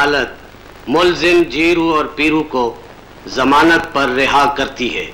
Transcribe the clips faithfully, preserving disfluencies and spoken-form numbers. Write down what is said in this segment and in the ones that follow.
अदालत मुलजिम जीरू और पीरू को जमानत पर रिहा करती है।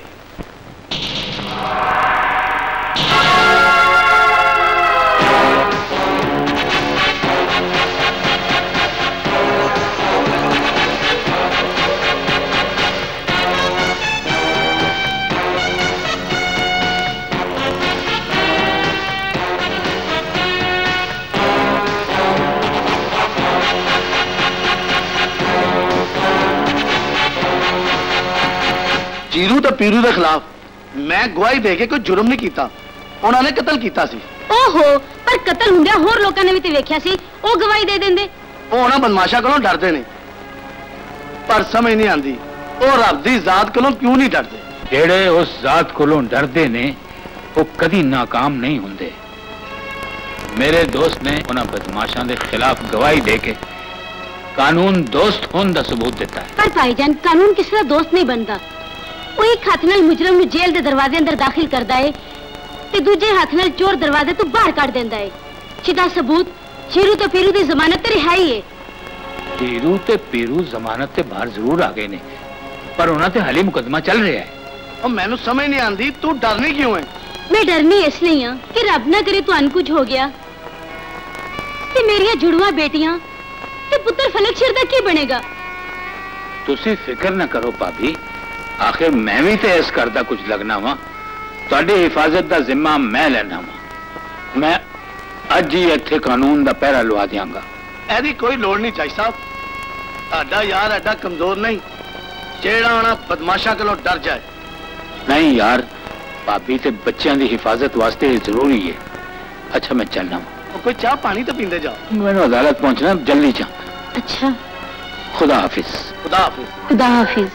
जीरू तो पीरू के खिलाफ मैं गवाही दे के कोई जुर्म नहीं किया, उन्होंने कतल किया सी। ओहो, पर कतल हुंदे होर लोकां ने भी ते वेख्या सी, ओ गवाही दे देंदे। ओ उन्हां बदमाशां कोलों डरदे ने, पर समझ नहीं आंदी ओ रब दी जात कोलों क्यों नहीं डरदे। जेड़े उस जात कोलों डरदे ने वो कदी नाकाम नहीं हुंदे। मेरे दोस्त ने उन्हां बदमाशां दे खिलाफ गवाही दे के कानून दोस्त होने का सबूत दिता है। पर भाईजान, कानून किसी का दोस्त नहीं बनता। वो एक हाथ नाल मुजरम नूं जेल दे दरवाजे अंदर दाखिल करदा है ते दूजे हाथ नाल चोर दरवाजे तो बाहर कढ देंदा है। सीधा सबूत जीरू ते पीरू दी जमानत ते रिहाई है। जीरू ते पीरू जमानत ते बाहर जरूर आ गए ने, पर उन्हां ते हाली मुकदमा चल रहा है। और मैनू समझ नहीं आंदी तू डरनी क्यों है? मैं डरनी इसलिए हां कि रब ना करे तुहानू कुछ हो गया ते मेरियां जुड़वा बेटियां ते पुत्र फलक सिर दा की बनेगा। तुसी फिक्र ना करो भाभी, आखिर मैं भी तो इस करदा कुछ लगना वा। तुहाडी हिफाजत का जिम्मा मैं लेना वा। मैं अज ही इत्थे कानून का पहरा लवा दियांगा। ऐसी कोई लोड़ नहीं चाही साहब, आडा यार एडा कमजोर नहीं जेड़ा आना बदमाशा कोलों डर जाए। नहीं यार, भाभी ते बच्चों की हिफाजत वास्ते जरूरी है। अच्छा मैं चलना वा। कोई चाह पानी तो पींदे जाओ। मैंने अदालत पहुंचना, जल्दी जा। अच्छा, खुदा हाफिज। खुदा हाफिज। खुदा हाफिज।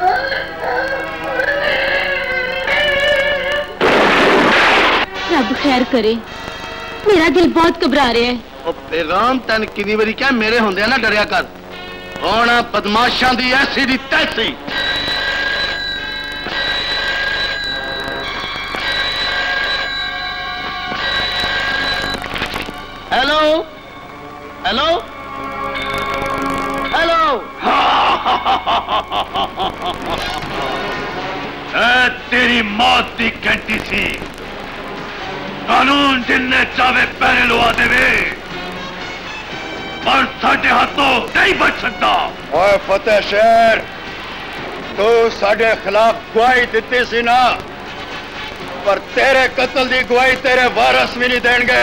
रब खैर करे, मेरा दिल बहुत घबरा रहा है। ओ पैगाम तन कितनी बारी क्या मेरे होंदे ना डरिया कर। होना बदमाशां दी ऐसी दी तैसी। Hello hello hello. तेरी मौत की घंटी सी, कानून जिन्ने चावे पहरे लुआ देवे, पर साडे हाथों नहीं बच सकता। ओए फतेह शेर, तू साडे खिलाफ गवाही दिती सी ना, पर तेरे कत्ल की गवाही तेरे वारस भी नहीं देंगे।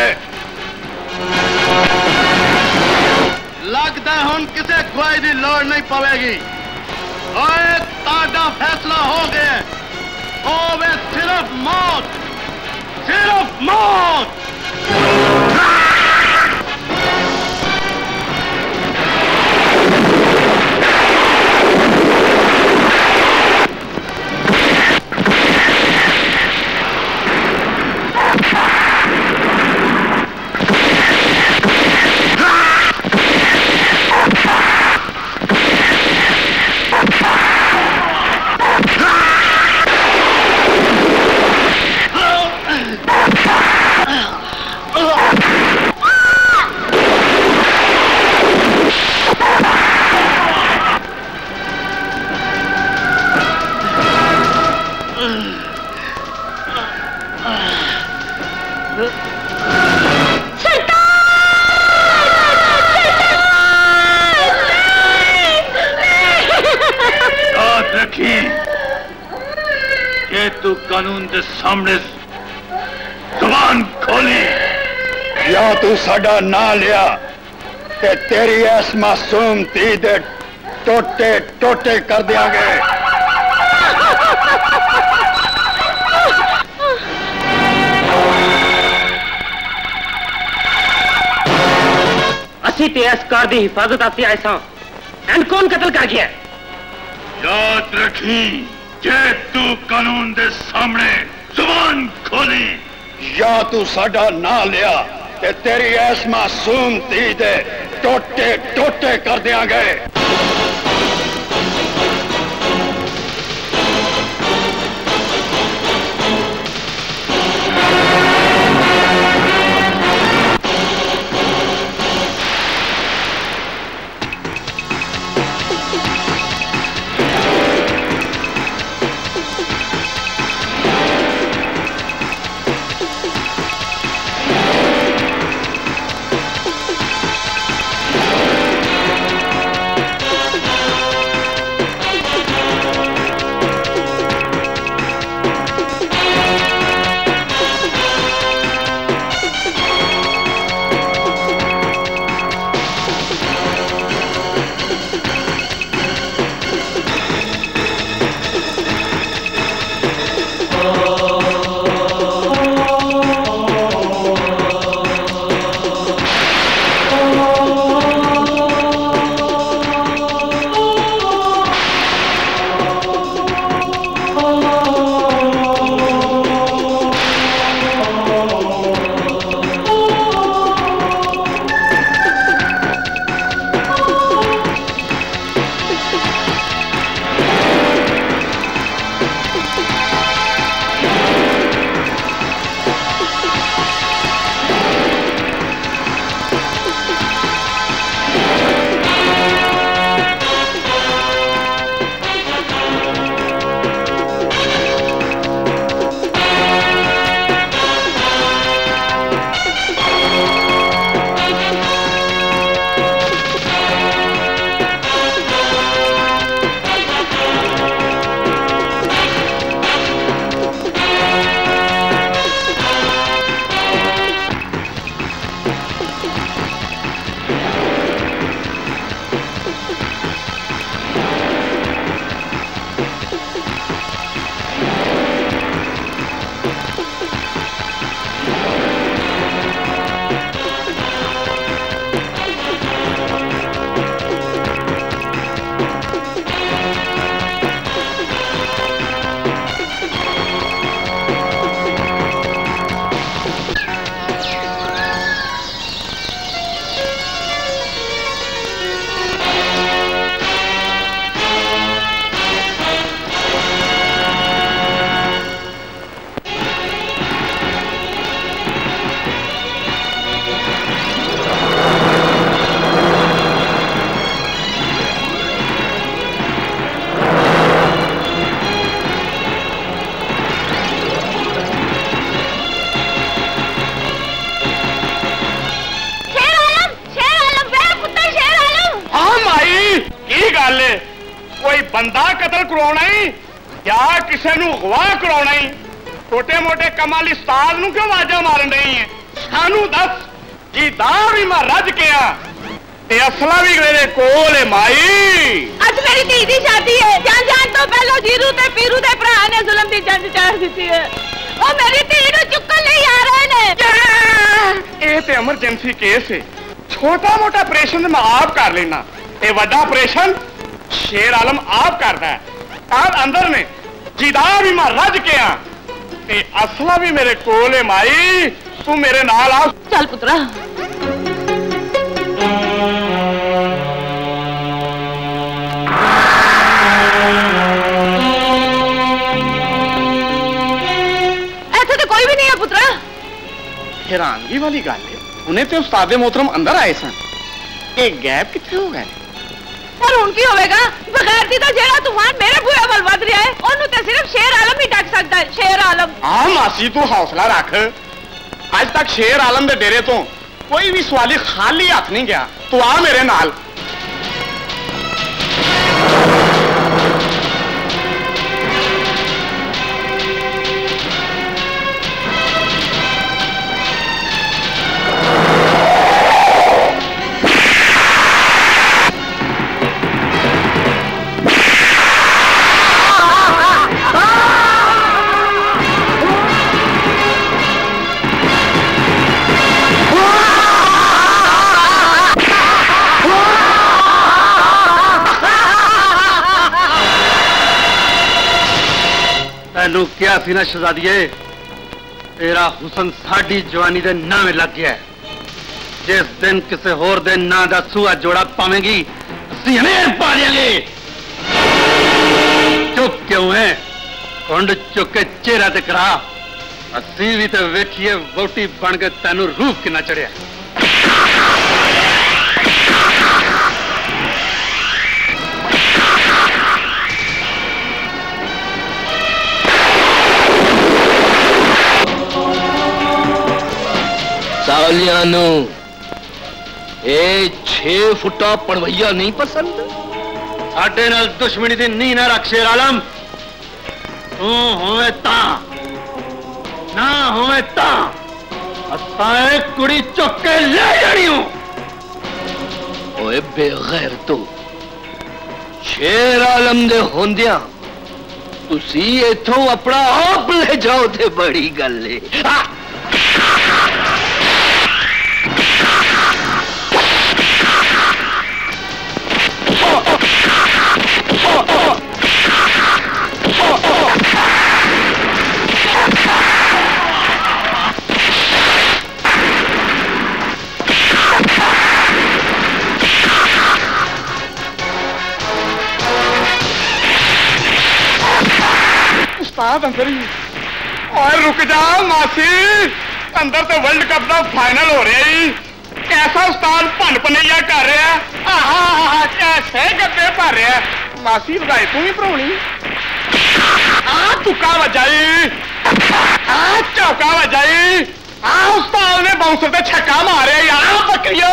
लगता हुन किसे गवाही की लोड़ नहीं पवेगी। ओए ताड़ा फैसला हो गया, होवे सिर्फ मौत, सिर्फ मौत। तू कानून के सामने जुबान खोली, या तू साडा ना लिया ते तेरी इस मासूम धी दे टोटे टोटे कर दियांगे। असी ते इस कार की हिफाजत आते आए सा, एंड कौन कत्ल कर गया? याद रखी, जे तू कानून दे सामने जुबान खोली, या तू साडा ना लिया ते तेरी इस मासूम धी दे टोटे टोटे कर दियांगे। कराना ही या किसी नू अगवा कराना ही? छोटे मोटे कमां लई उस्ताद नू क्यों आवाज़ां मारन रही है? सानू दस जीदार भी मैं रज के आ ते असला भी मेरे कोल है माई। आज मेरी धी दी शादी है। जान जान तो पहले जीरू ते पीरू दे भरा ने जुल्म दी जंज चाड़ दी है। ओ मेरी धी नू चुक्कन नहीं आ रहे ने। ये ते एमरजेंसी केस है। छोटा मोटा ऑपरेशन मैं आप कर लेना, ये बड़ा ऑपरेशन शेर आलम आप करता है। आप अंदर ने जीदार भी मैं रज के आ ते असला भी मेरे कोल है माई। तू मेरे नाल आ। चल पुत्रा। ऐसे तो कोई भी नहीं है पुत्रा। हैरानगी वाली गल है, उन्हें तो उस्ताद मोहतरम अंदर आए सन, एक गैप कितने हो गए? और उनकी होवेगा बगैर दी तो जेड़ा तूफान मेरे बूहे वल वध रहा है ओनू ते सिर्फ शेर आलम ही डक सकता है। शेर आलम। हाँ मासी तू हौसला रख। आज तक शेर आलम दे डेरे तो कोई भी सवाली खाली हाथ नहीं गया। तू आ मेरे नाल। तैनू क्या सी ना शहजादिए, तेरा हुसन साड़ी जवानी दे नामे लग गया है। जिस दिन किसी होर दे ना दा सूआ जोड़ा पावेंगी असीं हमें पा देंगे। चुप क्यों है? कुंड चुक के चेहरा ते करा। असीं भी तो वेखिए वोटी बन के तैनू रूप कितना चढ़िया। सालियां नू ए छे फुटा पणवैया नहीं पसंद? साडे नाल दुश्मनी दी नी ना रख शेर आलम। तू होवे ता ना होवे ता असां एक कुड़ी चुक के ले जानी हूं। ओए बेगैर तो शेर आलम दे होंदियां तुसी इथों अपना आप ले जाओ ते बड़ी गल है। उस्ताद अंदर ही। और रुक जा मासी, अंदर तो वर्ल्ड कप का फाइनल हो रहा है। कैसा उस्ताद भन पनैया कर रहा है। आहा कैसे गद्दे भर रहा है। मासी बधाई तू भी भराउनी। आ तुक्का वजाई, आ चौका वजाई, आ उस्ताद ने बाउंसर पे छक्का मारे यार। बकरियो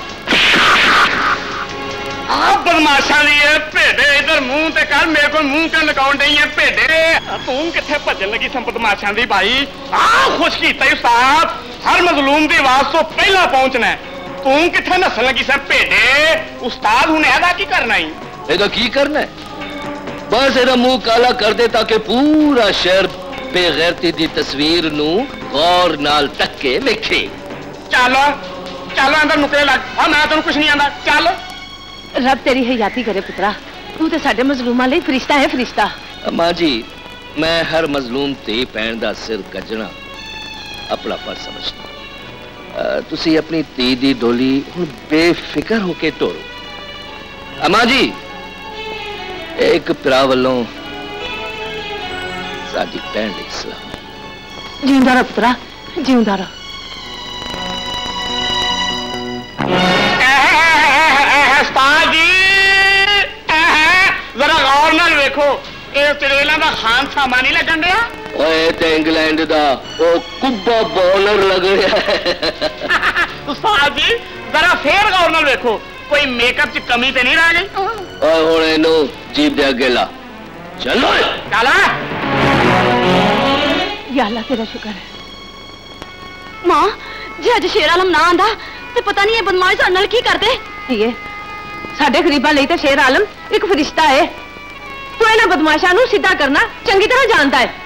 आ बदमाशा लिए भेडे इधर मुंह ते कर, मेरे को मुंह के लगाउन नहीं है भेडे। तू किथे भजन लगी सन बदमाशा दी भाई। आ खुश कीता उस्ताद, हर मजलूम दी आवाज तो पहला पहुंचना है। तू किथे नसन लगी सन भेडे। उस्ताद हुने एदा की करना ही? एदा की करना है? बस एदा मुंह काला कर दे ताकि पूरा शहर बेगैरती दी तस्वीर नू गौर नाल तक्के वेखे। चलो चलो अंदर नुकरे लग। हाँ मैं तेन कुछ नहीं आंदा। चल रब तेरी हयाती करे पुत्रा। तू तो साडे मजलूमां लई फरिश्ता है फरिश्ता। अम्मा जी मैं हर मजलूम धी भैन दा सिर कजना अपना फर्ज समझना। तुसी अपनी धी दी डोली हुण बेफिक्र होके टोरो। अम्मा जी एक भरा वालों साडी भैन दी सलाम। जींदा रह पुत्रा, जींदा रह। उस्ताद जी जरा गौर नाल वेखो, ये चरेला दा खान सामा नहीं लगन दिया। ओए ते इंग्लैंड दा ओ कुब्बा बॉलर लग रहा है। उस्ताद जी जरा फिर गौर नाल वेखो, कोई मेकअप च कमी ते नहीं रह गई? ओए हुण इनू जीभ दे अगे ला। चलो चला। या अल्लाह तेरा शुक्र है। मां जे अज शेर आलम ना आंदा ते पता नहीं ये बदमाश साडे नाल की करदे। ये साडे गरीबां लई ते शेर आलम एक फरिश्ता है। तू इन्हां बदमाशां नूं सीधा करना चंगी तरह जानदा है।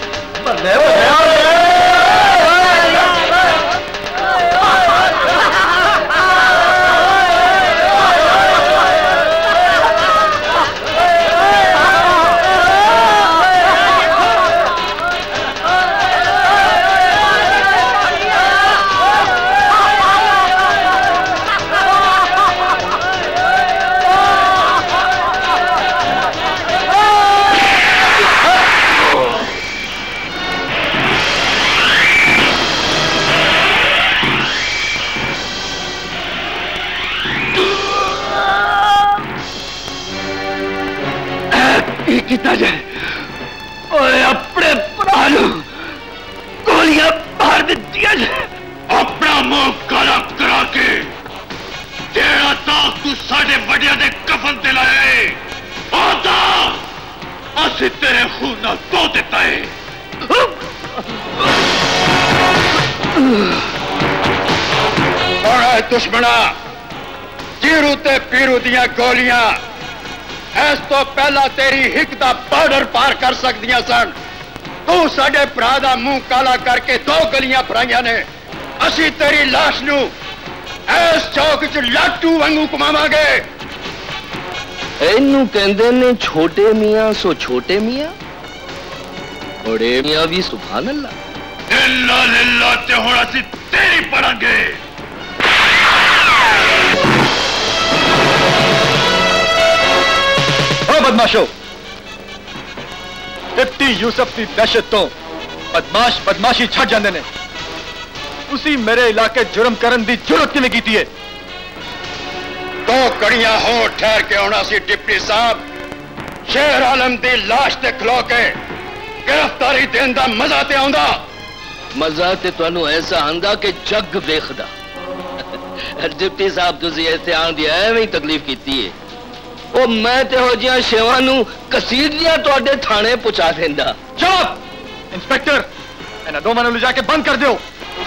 कितना जाए और अपने प्राणों गोलियां मार दी अपना मुंह काला करा के तेरा दाग तू साढ़े वडिया दे कफन ते लाए आता असी तेरे खून ना धो देता है। और दुश्मना जीरू ते पीरू दियां गोलियां इस तो पहला तेरी हिक दा बॉर्डर पार कर सकदियां सन। तू साडे भरा दा मुंह काला करके दो गलियां फराइयां ने। असी तेरी लाश नू इस चौक च लाटू वांगू घुमावांगे। इनू कहंदे ने छोटे मियां सो छोटे मियां बड़े मियां भी सुभान अल्लाह। इल्ला लिल्ला ते हुण असी तेरी पढ़ांगे। बदमाशो डिप्टी यूसुफ की दहशत तो बदमाश बदमाशी छड़ जाते ने। उसी मेरे इलाके जुर्म करन दी जरूरत किवें कीती है? दो कड़ियां हो ठहर के आना सी डिप्टी साहब। शेर आलम दी लाश ते खलो के गिरफ्तारी देन दा मजा ते आउंदा। मजा ते तुहानू ऐसा आंदा कि जग वेखदा। डिप्टी साहब तुसी इत्थे आन दी एवें ही तकलीफ कीती है। ओ मैं ते हो जियां शेवां नू कसीदियां तुहाडे थाने पहुंचा देंदा। चुप इंस्पेक्टर इन्हां दोवां नूं ले जाके बंद कर दियो।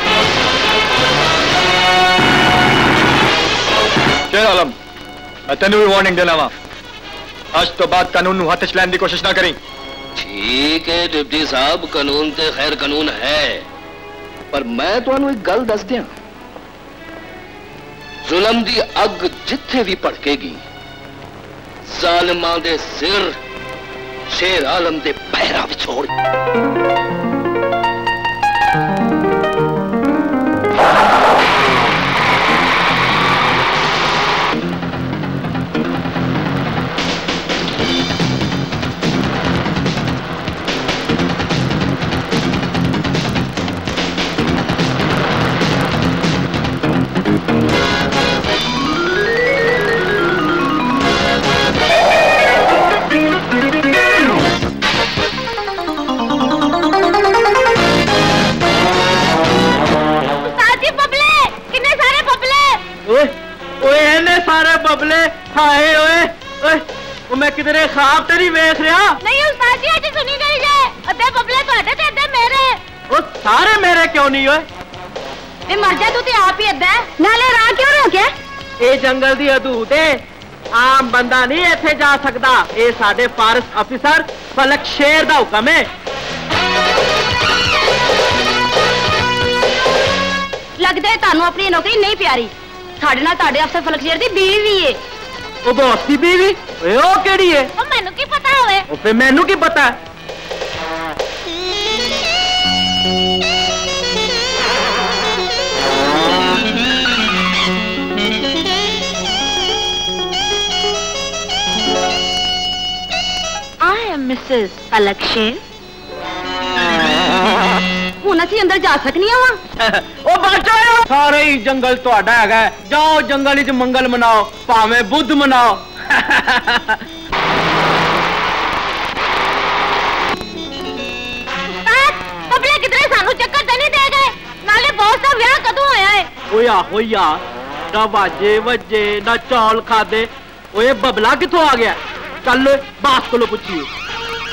शेर आलम मैं तेनू भी वार्निंग देना वा आज तो बाद कानून नूं हथ च लैण दी कोशिश ना करी। ठीक है डिप्टी साहब कानून ते खैर कानून है पर मैं तुहानू एक गल दस दियां जुल्म दी अग जिथे भी भड़केगी जालिमां दे सिर शेर आलम दे पैरां विच होण। हाय ओए ओए ओ मैं किधरे ख्वाब तो नहीं वेख रहा। नहीं उस्ताद जी अज सुनी गई जे अद्धे बबले ਤੁਹਾਡੇ ਤੇ ਅੱਧੇ ਮੇਰੇ। ओ सारे मेरे क्यों नहीं ओए? ए मर जा तू ते आप ही अद्धा नाले राह क्यों रोके? ए जंगल दी हदूद है आम बंदा नहीं इत्थे जा सकदा। ए साडे फॉरेस्ट ऑफिसर फलक शेर दा हुक्म है। लगदा है तानू अपनी नौकरी नहीं प्यारी। साडे नाल ताडे अफसर फलक शेर दी बीवी भी है। ओ बॉस दी बीवी ओए ओ केड़ी है? ओ मैनू की पता होवे? ओ फिर मैनू की पता? I am Missus फलक शेर। हुण असीं अंदर जा सकनी वा? ओ बचाओ सारे ही जंगल तुहाडा हैगा। जाओ जंगल विच मंगल मनाओ भावें बुद्ध मनाओ। बबले किधरे सानू चक्कर तो नहीं दे गए? नाले बॉस दा ब्याह कदों होया है? होया होया ना वाजे वजे ना चौल खादे। ओए बबला किथों आ गया? कल बास कोलों पुछिए।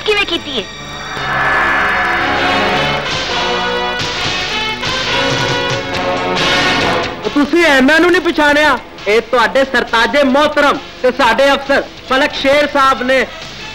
हिम्मत किवें कीती है? तुसी मैनू नहीं पछाणिया? ये तुहाडे सरताजे मोहतरम ते साडे अफसर फलक शेर साहब ने।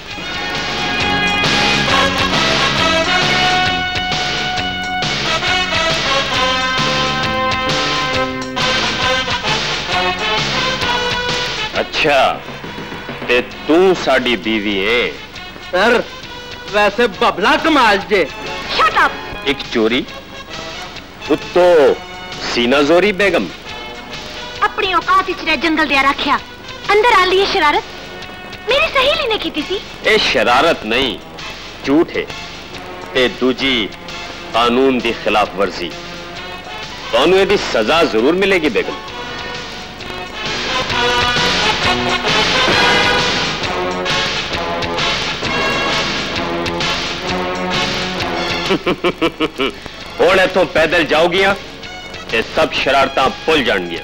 अच्छा ते तू साडी बीवी है? सर वैसे बबला कमाल जे। Shut up. एक चोरी उत्तो सीना जोरी बेगम। अपनी औकात इच रह जंगल दिया रखिया, अंदर आ ली शरारत मेरी सहेली ने की थी। ए शरारत नहीं, झूठ है ते दूजी कानून दी खिलाफ वर्जी। तानू एदी सजा जरूर मिलेगी बेगम। हुण इथों पैदल जाओगियां ते सब शरारतां भुल जाणगियां।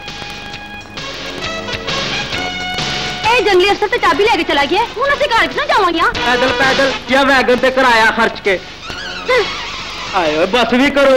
ए जंगली अफसर ते चाबी लेके चला गया, हुण असीं घर च ना जावांगियां। पैदल पैदल या वैगन ते किराया खर्च के। आयो बस भी करो।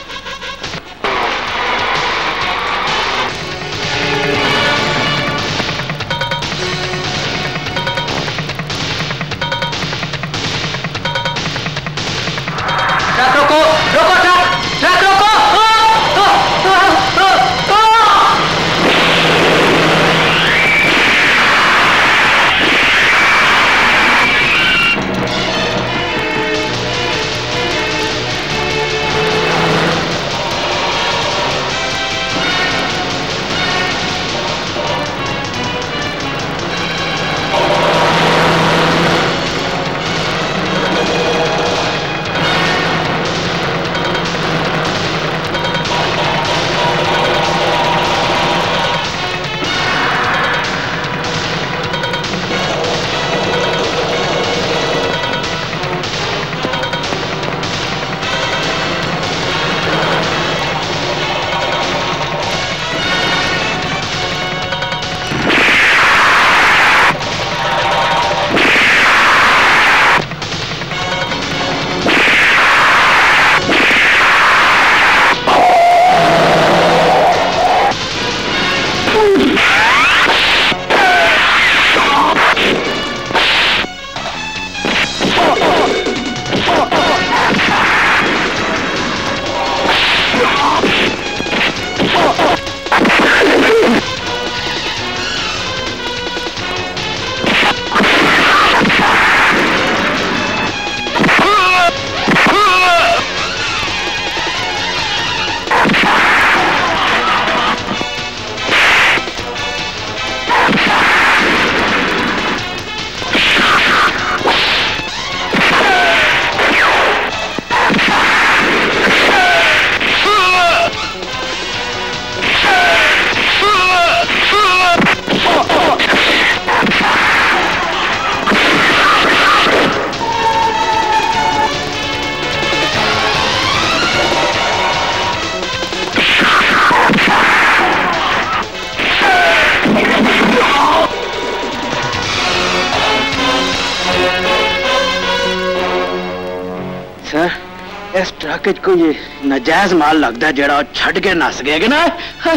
इस ट्रक को ये नाजायज माल लगता जेड़ा छड़ के नस गया ना।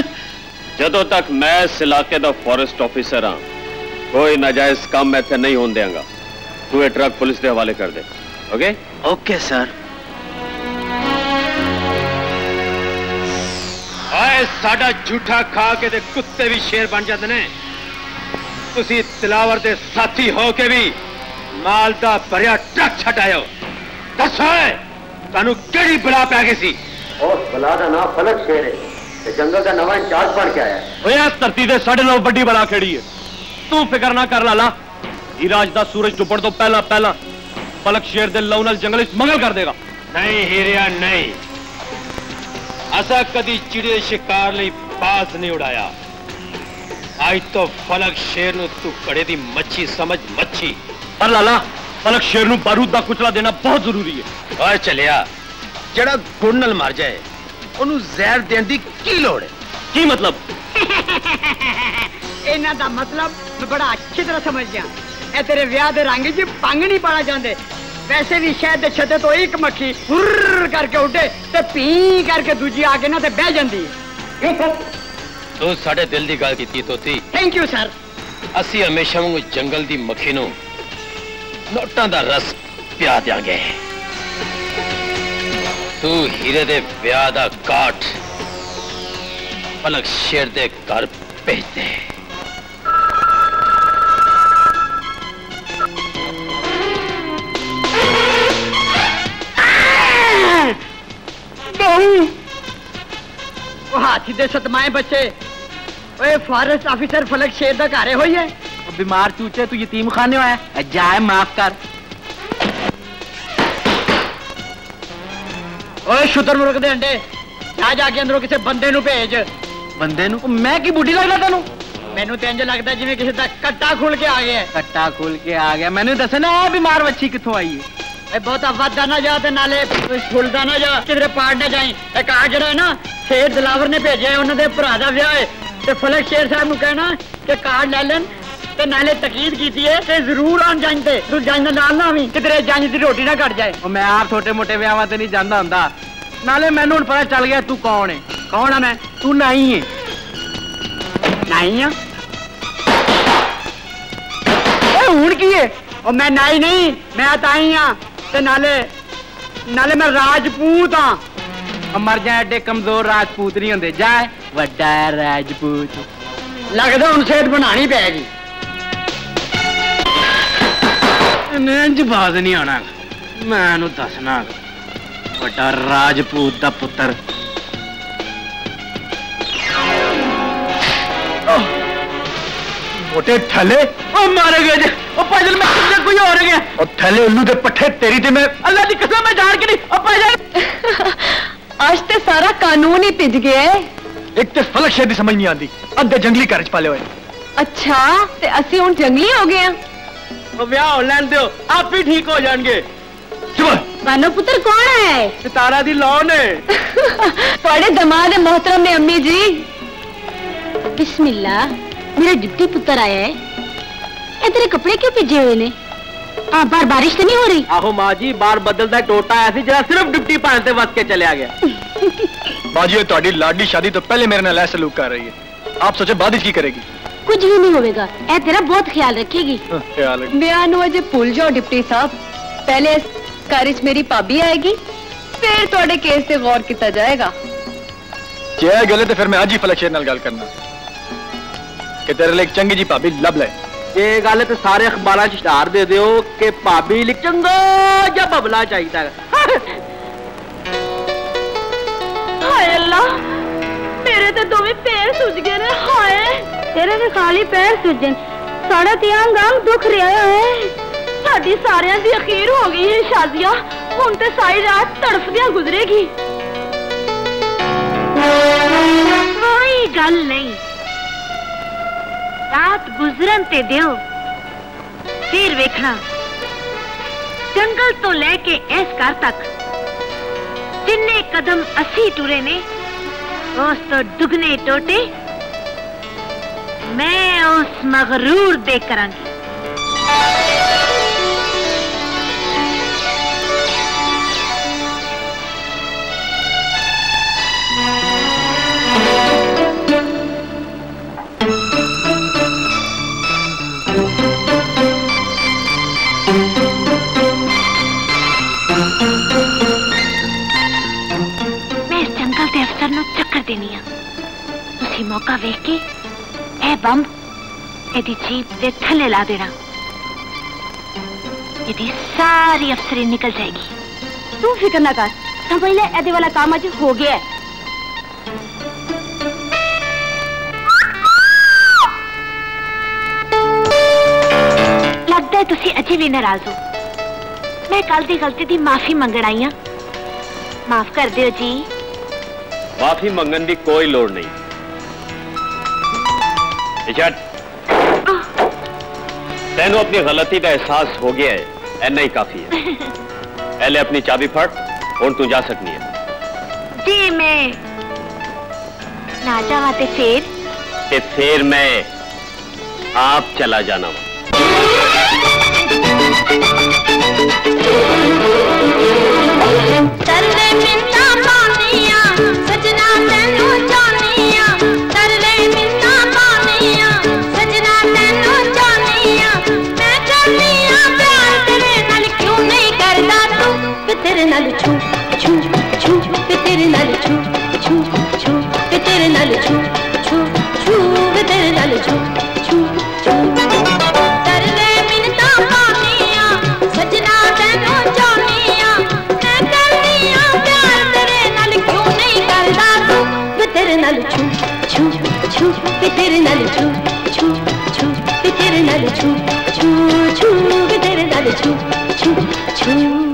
जदों तक मैं इस इलाके का फॉरेस्ट ऑफिसर हाँ कोई नाजायज काम मैं इत्थे नहीं होने देंगा। तू ये ट्रक पुलिस के हवाले कर दे। Okay okay sir. आए साडा झूठा खा के दे कुत्ते भी शेर बन जाते ने। तुसी दिलावर दे साथी हो के भी माल दा भरिया ट्रक छटायो। दसो तानू केड़ी बला पै गई सी? उस बला दा नाम फलक शेर है ते जंगल का नवा इंचार्ज बन के आया। ओए इस धरती दे साडे नाल बड़ी बला खड़ी है। तू फिक्र ना कर लाला, हीराज दा सूरज डुबण तो पहला पहला फलक शेर दे लौ नाल जंगल विच मंगल कर देगा। नहीं हीरिया नहीं, असा कदी चिड़े शिकार लई बाज नहीं उड़ाया। आज तो फलक शेर नू तू कड़े दी मच्छी समझ मच्छी। पर लाला फलक शेर नू बारूद दा कुचला देना बहुत जरूरी है। ओए चलिया जड़ा गुड़ नाल मर जाए ओनू जहर देन दी की लोड़ है? की मतलब? इन्हां दा मतलब मैं बड़ा अच्छी तरह समझ गया। ए तेरे विआह दे रंग च पंग नहीं पाड़ा जांदे, वैसे भी शहद दे छते तो एक मक्खी हुर्र करके उठे ते पी करके दूजी आके ना ते बह जांदी है। तू साडे दिल दी गल कीती तोती। Thank you sir. असी हमेशा वांगू जंगल दी मक्खी नूं नोटां दा रस पिया दियांगे। तू हीरे दे ब्याह दा काठ पलक शेर दे घर भेज दे। हाथी दे सतमाए बच्चे ओए फॉरेस्ट ऑफिसर फलक शेर दा घरे होई है। बीमार चूचे तू यतीम खाने आया जाए माफ कर। ओए शुतुरमुर्ग दे अंडे जा जाके अंदरों किसी बंदे नू भेज। बंदे नू? मैं की बुढ़ी लगदा तेनू? मैनू तो इंज लगदा जिवें किसी दा कट्टा खुल के आ गया। कट्टा खुल के आ गया? मैनू दसना है बीमार बच्ची कित्थों आई है? ए बहुता वधदा ना जा ते नाले फुलदा ना जा किधरे पाड़ ना जाई। एक आ जड़ा है ना शेर दिलावर ने भेजे उन्हां दे भरा दा विआह है ते फलक शेर साहब नू कहना कि कार्ड ले लेन ते नाले तकीद कीती है कि जरूर आन जाइन ते तू जाइन नाल ना आवीं किधरे जाइन दी रोटी ना कट जाए। ओ मैं आप छोटे मोटे विआहां ते नहीं जांदा हुंदा। नाले मैनू हुण पता चल गया तू कौन है। कौन है मैं? तू नहीं है। नहीं है हुण की है? ओ मैं नहीं नहीं मैं ताई हां ते नाले नाले मैं राजपूत हां। मर जाए एडे कमजोर राजपूत नहीं होंदे। जाए वड्डा राजपूत लगदा हुण सेहत बनानी पैगी। इंज बाज नहीं आना मैनू दसना वड्डा राजपूत दा पुत्तर। मोटे ठले ओ मारे गए जे ओ पैदल में किधर कोई और गया ओ ठले उल्लू दे पट्ठे तेरी ते मैं अल्लाह दी कसम मैं जान के नहीं ओ पैदल आज ते सारा कानून ही पिज गया है। एक ते फलक शेर दी समझ नहीं आंदी अद्धे जंगली घर च पाले होए। अच्छा ते असि हुन जंगली हो गए हैं। ओ ब्याह हो लैन दियो आप ही ठीक हो जाएंगे। बानो पुत्र कौन है? सितारा दी लौन है। थोड़े दमाद मोहतरम ने अम्मी जी। बिस्मिल्लाह मेरा डिप्टी पुत्र आया है। ए तेरे कपड़े क्यों भिजे हुए ने? आ, बार बारिश तो नहीं हो रही? आहो माँ जी बार बदलता टोटा ऐसी जरा सिर्फ डिप्टी पहनते वक्त के चले आ गया। माँ जी तुम्हारी लाडली शादी तो पहले मेरे नाल सलूक कर रही है। आप सोचे बाद की करेगी? कुछ भी नहीं होगा। ए तेरा बहुत ख्याल रखेगी। ख्याल बयान हो अजे भूल जाओ डिप्टी साहब। पहले घर च मेरी भाभी आएगी फिर थोड़े केस से गौर किया जाएगा। जे गल तो फिर मैं अज ही फलक शेर नाल गल करना कि तेरे लिए एक चंगी जी भाभी लब ले। ये गल तो सारे अखबार इश्तार दे दियो कि भाभी लिए चंगा या बबला चाहिए। हाय अल्लाह मेरे तो दोवें पैर सुज गए ने। हाय तेरे तो खाली पैर सुजन साढ़े ते अंग अंग दुख रहा है। साडी सारियां दी अखीर हो गई है शादियां हुण ते सारी रात तड़फदियां गुजरेगी। कोई गल नहीं रात गुजरन ते दियो फिर वेखना। जंगल तो लेके इस घर तक जिन्ने कदम असी टुरे ने उस तो दुगने टोटे मैं उस मगरूर दे करांगी। चक्कर देनी उसी मौका वेख के ए बंब एदी जीप दे थले ला देना। एदी सारी अफसरी निकल जाएगी। तू फिक्र ना कर समझ ले एदे वाला काम अज हो गया है। लगता है तुसी अजे भी नाराज हो। मैं कल दी गलती दी माफी मंगण आई हां। माफ कर दियो जी। माफी मंगन की कोई लोड़ नहीं। तेनों अपनी गलती का एहसास हो गया है ऐना ही काफी है। पहले अपनी चाबी फट और तू जा सकनी है। जी मैं ना जावा ते फिर ते फिर मैं आप चला जाना। नाल छू छू छू वे तेरे नाल छू छू छू वे तेरे नाल छू छू छू वे तेरे नाल छू छू छू तरले मिन्नतां पानिया सजना तैनूं चाहनिया मैं करनिया प्यार तेरे नाल क्यों नहीं करदा तू वे तेरे नाल छू छू छू वे तेरे नाल छू छू छू वे तेरे नाल छू छू छू वे तेरे नाल छू छू छू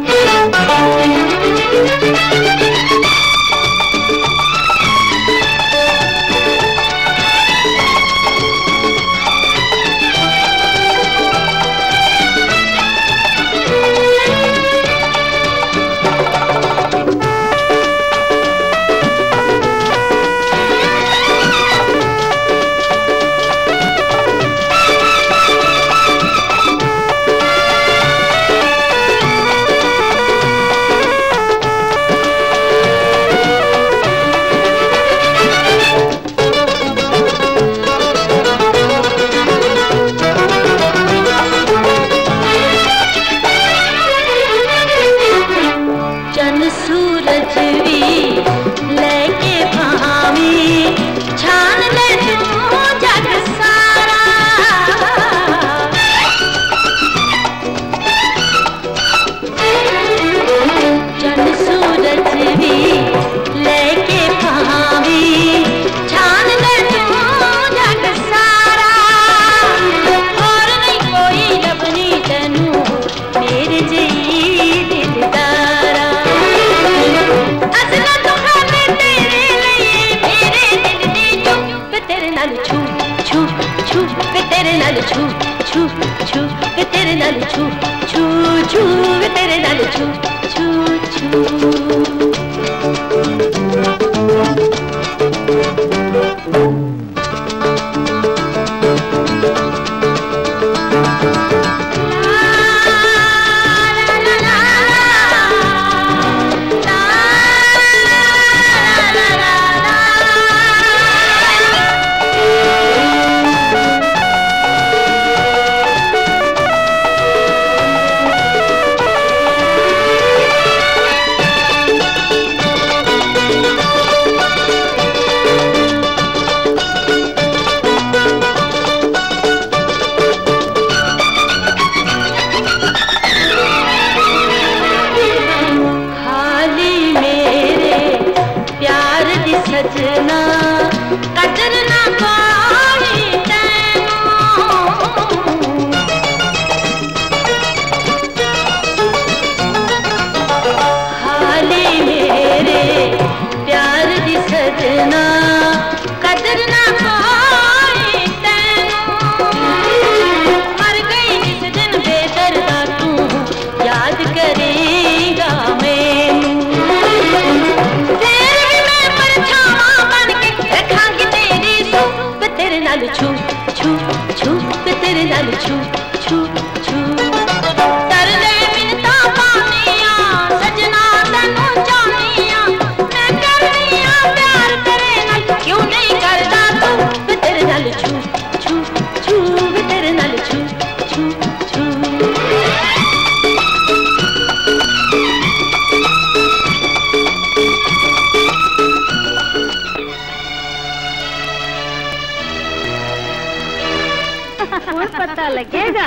पता लगेगा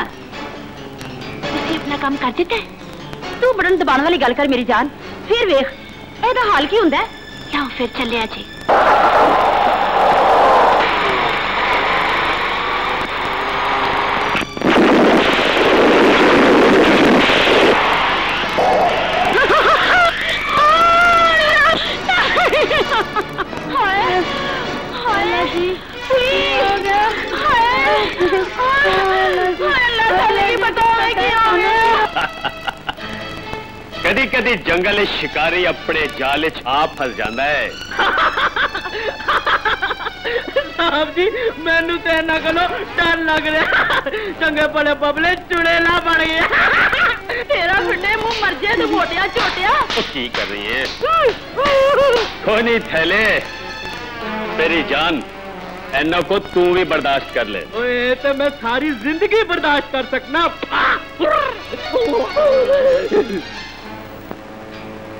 अपना काम कर देता है तू बड़न दबाने वाली गल कर मेरी जान फिर वेख एदा हाल की हुंदा है लाओ फिर चले जी कदी कदी जंगल शिकारी अपने जाल च आप फस जाता है साहब जी मैनू तो इन्ना कलो डर लग रहा चंगे भले बबले चुड़ेला बन गया तेरा फिटे मुंह मर जाए तो मोटिया छोटिया की कर रही है कोई नहीं थैले मेरी जान इन्ना को तू भी बर्दाश्त कर ले ओए तो मैं सारी जिंदगी बर्दाश्त कर सकना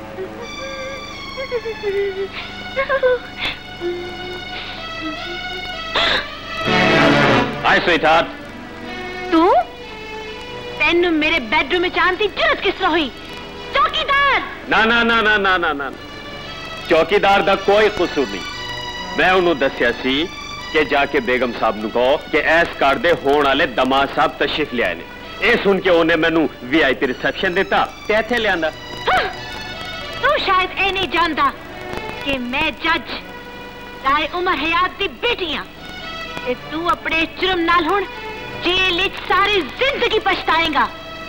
हाय स्वीटहार्ट। तू तेन मेरे बेडरूम में जान की जरूरत किस तरह हुई? चौकीदार? ना ना ना ना ना ना ना चौकीदार दा कोई कसूर नहीं। मैं उन्होंने दसिया सी कि जाके बेगम साहब नू कहो कि ऐस घर दे होण वाले दमाद साहब तशरीफ ले आए ने। ये सुन के उन्हें मैनू वीआईपी रिसेप्शन दिता ते इत्थे ले आंदा। तू शायद ए नहीं जानता कि मैं जज राय उमर हयात दी बेटी हां ते तू अपने जुर्म नाल हुण जेल विच सारी जिंदगी पछताएगा।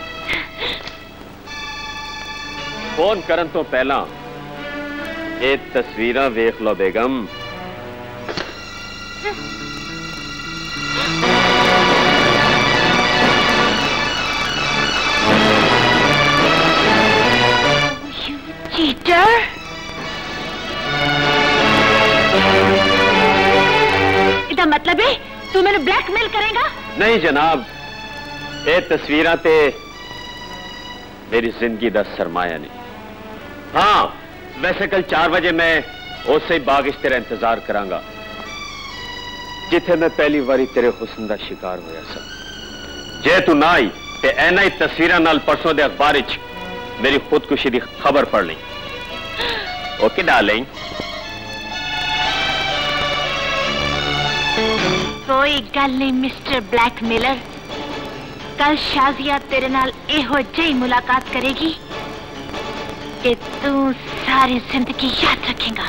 फोन करन तो पहला ये तस्वीरां वेख लो बेगम। चीटर? इदा मतलब है तू मेरे ब्लैकमेल करेगा? नहीं जनाब, ये तस्वीरां ते मेरी जिंदगी दा सरमाया नहीं। हाँ वैसे कल चार बजे मैं उस ही बाग तेरा इंतजार करांगा जिथे मैं पहली बारी तेरे हुस्न दा शिकार होया सा। जे तू ना आई ते ऐना ही तस्वीरां नाल परसों दे अखबार विच मेरी खुदकुशी दी खबर पढ़ ली। Okay darling. कोई गल नहीं मिस्टर ब्लैकमेलर, कल शाजिया तेरे नाल एहो जही मुलाकात करेगी कि तू सारी जिंदगी याद रखेगा।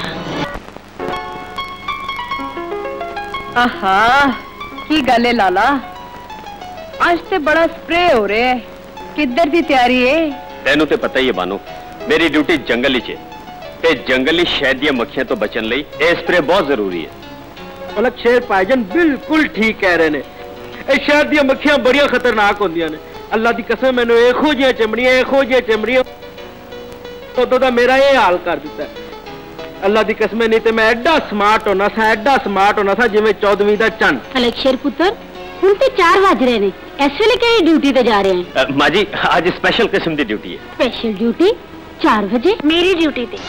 आहा की गल है लाला, आज ते बड़ा स्प्रे हो रहा है, किधर दी तैयारी है? तेनू ते पता ही है बानो, मेरी ड्यूटी जंगल ही ते जंगली शहद दी मक्खियां तो बचन लई ये स्प्रे बहुत जरूरी है। अलग शेर भाईजान बिल्कुल ठीक कह रहे ने। ये शहद दी मक्खियां बड़ियां खतरनाक होंदियां ने। अल्लाह दी कसम मैनू एहो जिहियां चिमड़ियां एहो जिहियां चिमड़ियां उदों दा मेरा ये हाल कर दिता है। अल्लाह दी कसम नहीं ते मैं एडा स्मार्ट होना सा एडा स्मार्ट होना सा जिवें चौदहवीं दा चंद। अलग शेर पुत्र हुण ते चार बज रहे ने, इस वेले कई ड्यूटी ते जा रहे हैं? माँ जी आज स्पेशल किस्म की ड्यूटी है। स्पेशल ड्यूटी चार बजे? मेरी ड्यूटी ते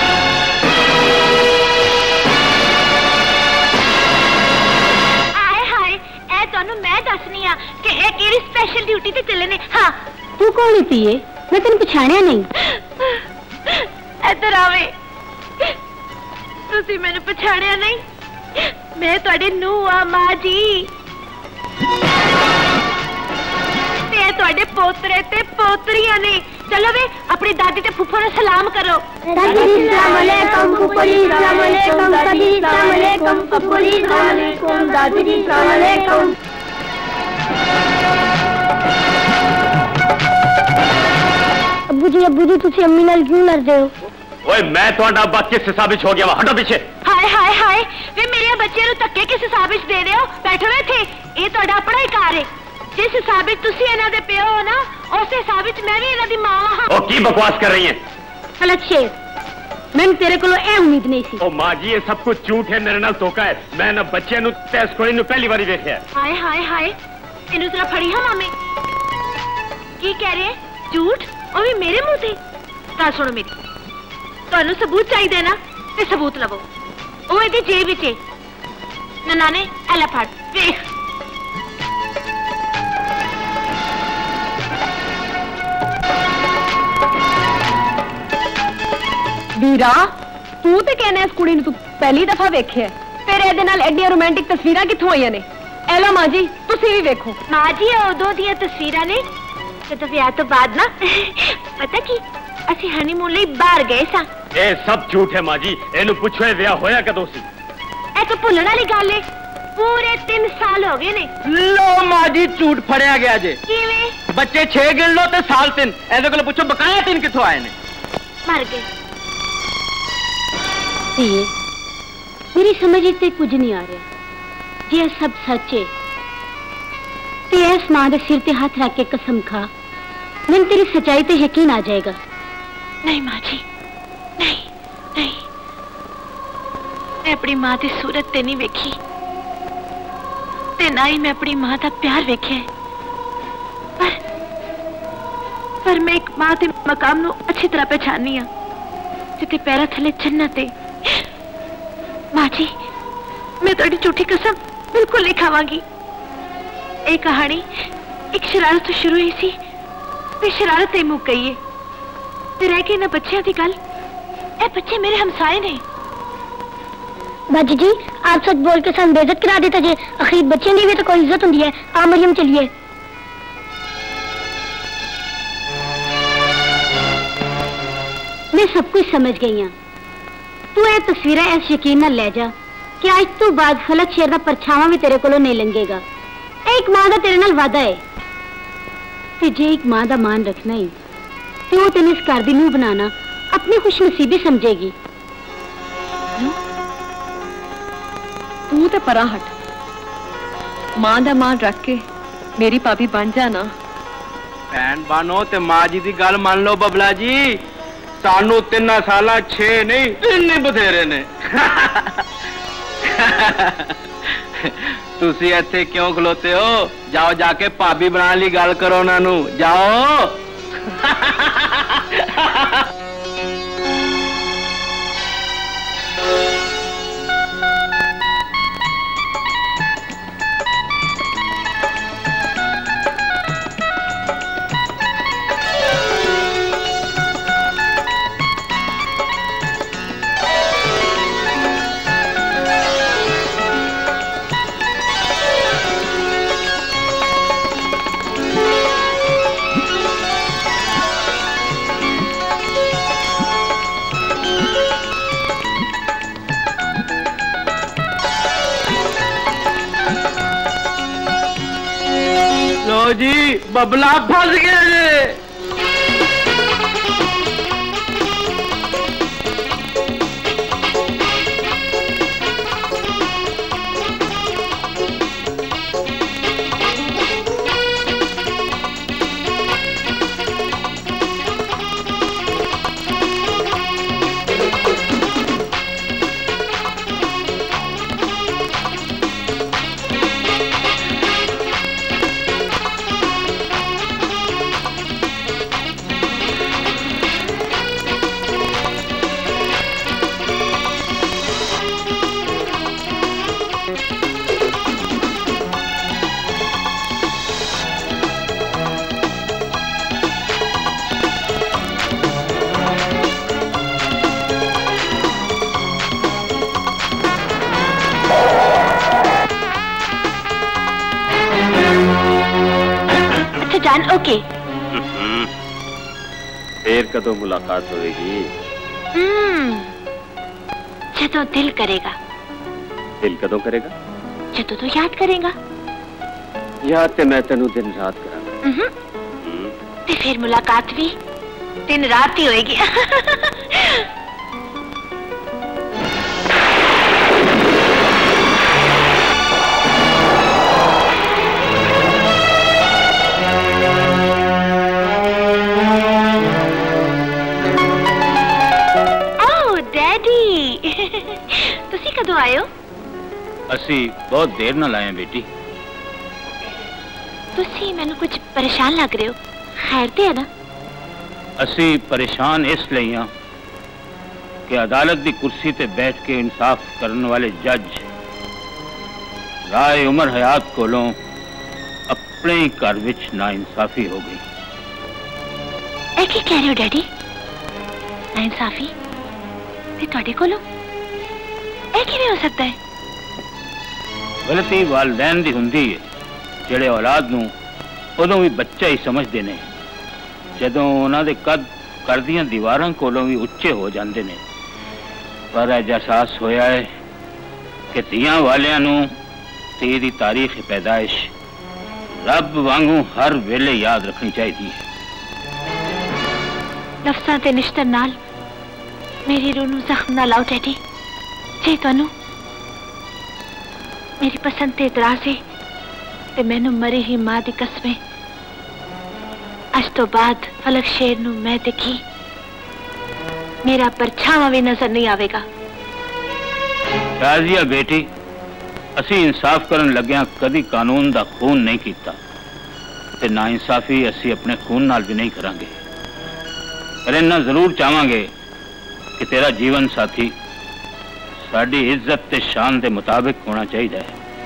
आए हाय ए तोनू मैं दसनी आ कि ए केड़ी स्पेशल ड्यूटी ते चले ने। हाँ तू कौन है पीए? मैं तेन पछाणिया नहीं। इधर आवे, तुसी मैनू पछाणिया नहीं? मैं तुहाडी नूह आ मां जी, ते तुहाडे पोतरे ते पोतरियां ने। चलो वे अपनी दादी ते फुफो ने सलाम करो। दादी सलाम अलैकुम, फुफो जी सलाम अलैकुम, दादी सलाम अलैकुम, फुफो जी सलाम अलैकुम, दादी जी सलाम अलैकुम। अब्बू जी अब्बू जी तुसी अम्मी नाल क्यों लड़दे हो? ओए मैं तुहाडा अब्बा किस हिसाब विच हो गया वा? हटो पीछे। हाय हाय हाय वे मेरे बच्चे नु धक्के किस हिसाब विच दे रहे हो? बैठो इत्थे, ये तुहाडा अपना ही कार है। जिस हिसाब विच तुसी इन्हां दे पिओ हो ना उस हिसाब विच मैं भी इन्हां दी मां हां। ओ की बकवास कर रही है? अलग शेर मैंने तेरे कोलों ए उम्मीद नहीं सी। ओ मां जी ये सब कुछ झूठ है, मेरे नाल धोखा है। मैं ना बच्चे नु ते इस कुड़ी नु पहली बारी देखिया। हाय हाय हाय इनु जरा फड़ी हां मामे। की कह रहे हैं? झूठ? और भी मेरे मुंह ते? गल सुनो मेरी, तुहानू सबूत चाहिए ना ते सबूत लवो। ओ इहदी जेब विच है। ननाने एला फड़ वेख। ਵੀਰਾ ਤੂੰ ਤੇ ਕਹਿੰਦਾ ਇਸ ਕੁੜੀ ਨੂੰ ਤੂੰ ਪਹਿਲੀ ਦਫਾ ਵੇਖਿਆ, ਤੇਰੇ ਇਹਦੇ ਨਾਲ ਐਡੀਆਂ ਰੋਮਾਂਟਿਕ ਤਸਵੀਰਾਂ ਕਿੱਥੋਂ ਆਈਆਂ ਨੇ? ਐ ਲਓ ਮਾਂ ਜੀ ਤੁਸੀਂ ਵੀ ਵੇਖੋ। ਮਾਂ ਜੀ ਉਦੋਂ ਦੀਆਂ ਤਸਵੀਰਾਂ ਨੇ ਜਦੋਂ ਵਿਆਹ ਤੋਂ ਬਾਅਦ ਨਾ ਪਤਾ ਕੀ ਅਸੀਂ ਹਨੀਮੂਨ ਲਈ ਬਾਹਰ ਗਏ ਸਾਂ। ਇਹ ਸਭ ਝੂਠ ਹੈ ਮਾਂ ਜੀ, ਇਹਨੂੰ ਪੁੱਛੋ ਇਹ ਵਿਆਹ ਹੋਇਆ ਕਦੋਂ ਸੀ? ਇਹ ਤਾਂ ਭੁੱਲਣ ਵਾਲੀ ਗੱਲ ਹੈ, ਪੂਰੇ ਤਿੰਨ ਸਾਲ ਹੋ ਗਏ ਨੇ। लो माँ जी झूठ फड़िया गया जे। ਕਿਵੇਂ? बच्चे छे गिन लो ते साल तीन, ऐसे को पूछो बकाया तीन किथों आए ने? मर गए। ਧੀਏ मेरी समझ इतने कुछ नहीं आ रहा। जे सब सच है ते इस मां दे सिर ते हाथ रख के कसम खा, मैंने तेरी सच्चाई ते यकीन आ जाएगा। नहीं मां जी नहीं नहीं, मैं अपनी मां की सूरत ते नहीं वेखी ते ना ही मैं अपनी मां का प्यार वेख्या है, पर पर मैं एक मां के मकाम नू अच्छी तरह पहचानी हाँ। जिते पैरा थले जन्नत है। माँ जी, मैं थोड़ी झूठी कसम बिल्कुल नहीं खावांगी। ये कहानी एक शरारत तो शुरू ही सी, ते शरारत ही मुक गई है। ते रह गई ना बच्चियां दी गल। ए बच्चे मेरे हमसाए ने। बाजी जी, आप सच बोल के सन बेइज्जत करा देता जे। आखिर बच्चे की भी तो कोई इज्जत होती है। आ मरियम चलिए। मैं सब कुछ समझ गई हाँ। तू ये तस्वीर इस यकीन न ले जा कि आज तो बाद फलक शेर का परछावा भी तेरे को नहीं लंघेगा। एक मां का तेरे नाल वादा है कि जे एक मां का मान रखना ही तो वो तेन इस घर की नूह बनाना अपनी खुशनसीबी समझेगी। तू तो परा हट, मां का मान रख के मेरी भाभी बन जाना। भैन बनो ते मां जी की गल मान लो बबला जी। सानू तीन साल छे नहीं तीन ही बथेरे ने। तुसी इत्थे क्यों खलोते हो? जाओ जाके भाभी बना ली गल करो उन्होंने। जाओ। जी बबला फंस गया जी। ओके। फिर कदों मुलाकात होगी? हम्म, जदों दिल करेगा। दिल कदों करेगा? जदों तो याद करेगा। याद ते मैं तेनू दिन रात करांगा। ते फिर मुलाकात भी दिन रात ही होएगी। कदों आए हो? असी बहुत देर न लाए बेटी। तुसी मैनू कुछ परेशान लग रहे हो। खैर ते है ना? असी परेशान इसलिए हाँ कि अदालत की कुर्सी ते बैठ के इंसाफ करने वाले जज राय उमर हयात कोलों अपने ही घर विच नाइंसाफी हो गई। ए की कह रहे हो डैडी? नाइंसाफी ते तुहाडे कोलों? ए किवें हो सकता है? गलती वालदैन दी हुंदी है, जेड़े औलाद नूं उदों भी बच्चा ही समझते ने जदों उन्हां दे कद घर दीआं दीवारां कोलों भी उच्चे हो जाते ने। पर अज एहसास होया है कि धीआं वालियां नूं धी दी तारीख पैदाइश रब वांगू हर वेले याद रखनी चाहिए। लफ्ज़ां ते निश्तर नाल मेरी रूह नूं जख्म ना लाओ डैडी। जे तुहानू मेरी पसंद ते इतराज है ते मैनू मरी ही मां दी कसमें अज तो बाद फलक शेर नू मैं देखी मेरा परछावा भी नजर नहीं आवेगा। राजिया बेटी, असी इंसाफ करन लग्या कदी कानून दा खून नहीं कीता ते ना इंसाफी असी अपने खून नाल भी नहीं करांगे। पर इन्ना जरूर चाहांगे कि तेरा जीवन साथी साड़ी इज्जत ते शान के मुताबिक होना चाहिए।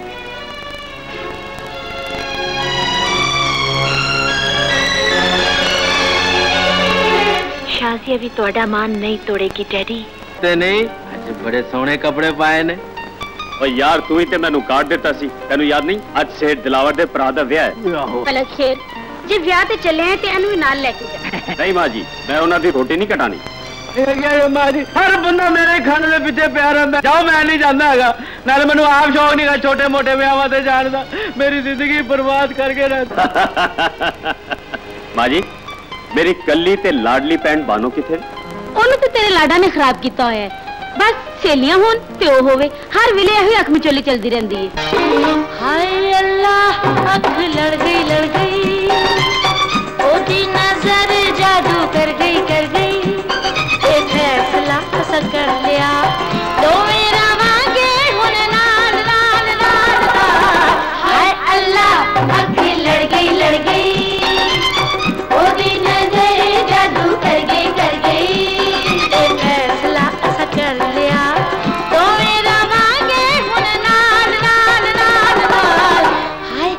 शाजिया भी तोड़ा मान नहीं तोड़ेगी डैडी। ते नहीं आज बड़े सोहने कपड़े पाए ने। और यार तू ही ते मैनू काट देता सी, तेनू याद नहीं आज सेठ दिलावर दे भरा दा विआह है। पलक शेर जे विआह ते चले हैं ते एनू भी नाल लेके जा। नहीं मां जी मैं उन्हां दी रोटी नहीं कटानी। मां जी हर बंदा मेरे खाने दे पीछे प्यार है। जाओ मैं नहीं जांदा हैगा, नाले मैनू आप शौक नहीं है छोटे मोटे विआहां ते जाण दा। मेरी जिंदगी बर्बाद करके रहता। मां जी मेरी कल्ली ते लाडली भैन बानो किथे? ओनू ते तेरे लाडा ने खराब किया होया है। बस सहेलियां होन ते ओ होवे, हर वेले यही अख में चोली चलती रहती है। हाय अल्लाह अख लड़ गई लड़ गई, ओदी नजर जादू कर गई कर गई, ये फैसला सा कर लिया तो मेरा मांगे हुन नाल नाल नाल नाल। हाय अल्लाह अख लड़ गई लड़ गई, ओदी नजर जादू कर गई कर गई, ये फैसला सा कर लिया तो मेरा मांगे हुन नाल नाल नाल नाल। हाय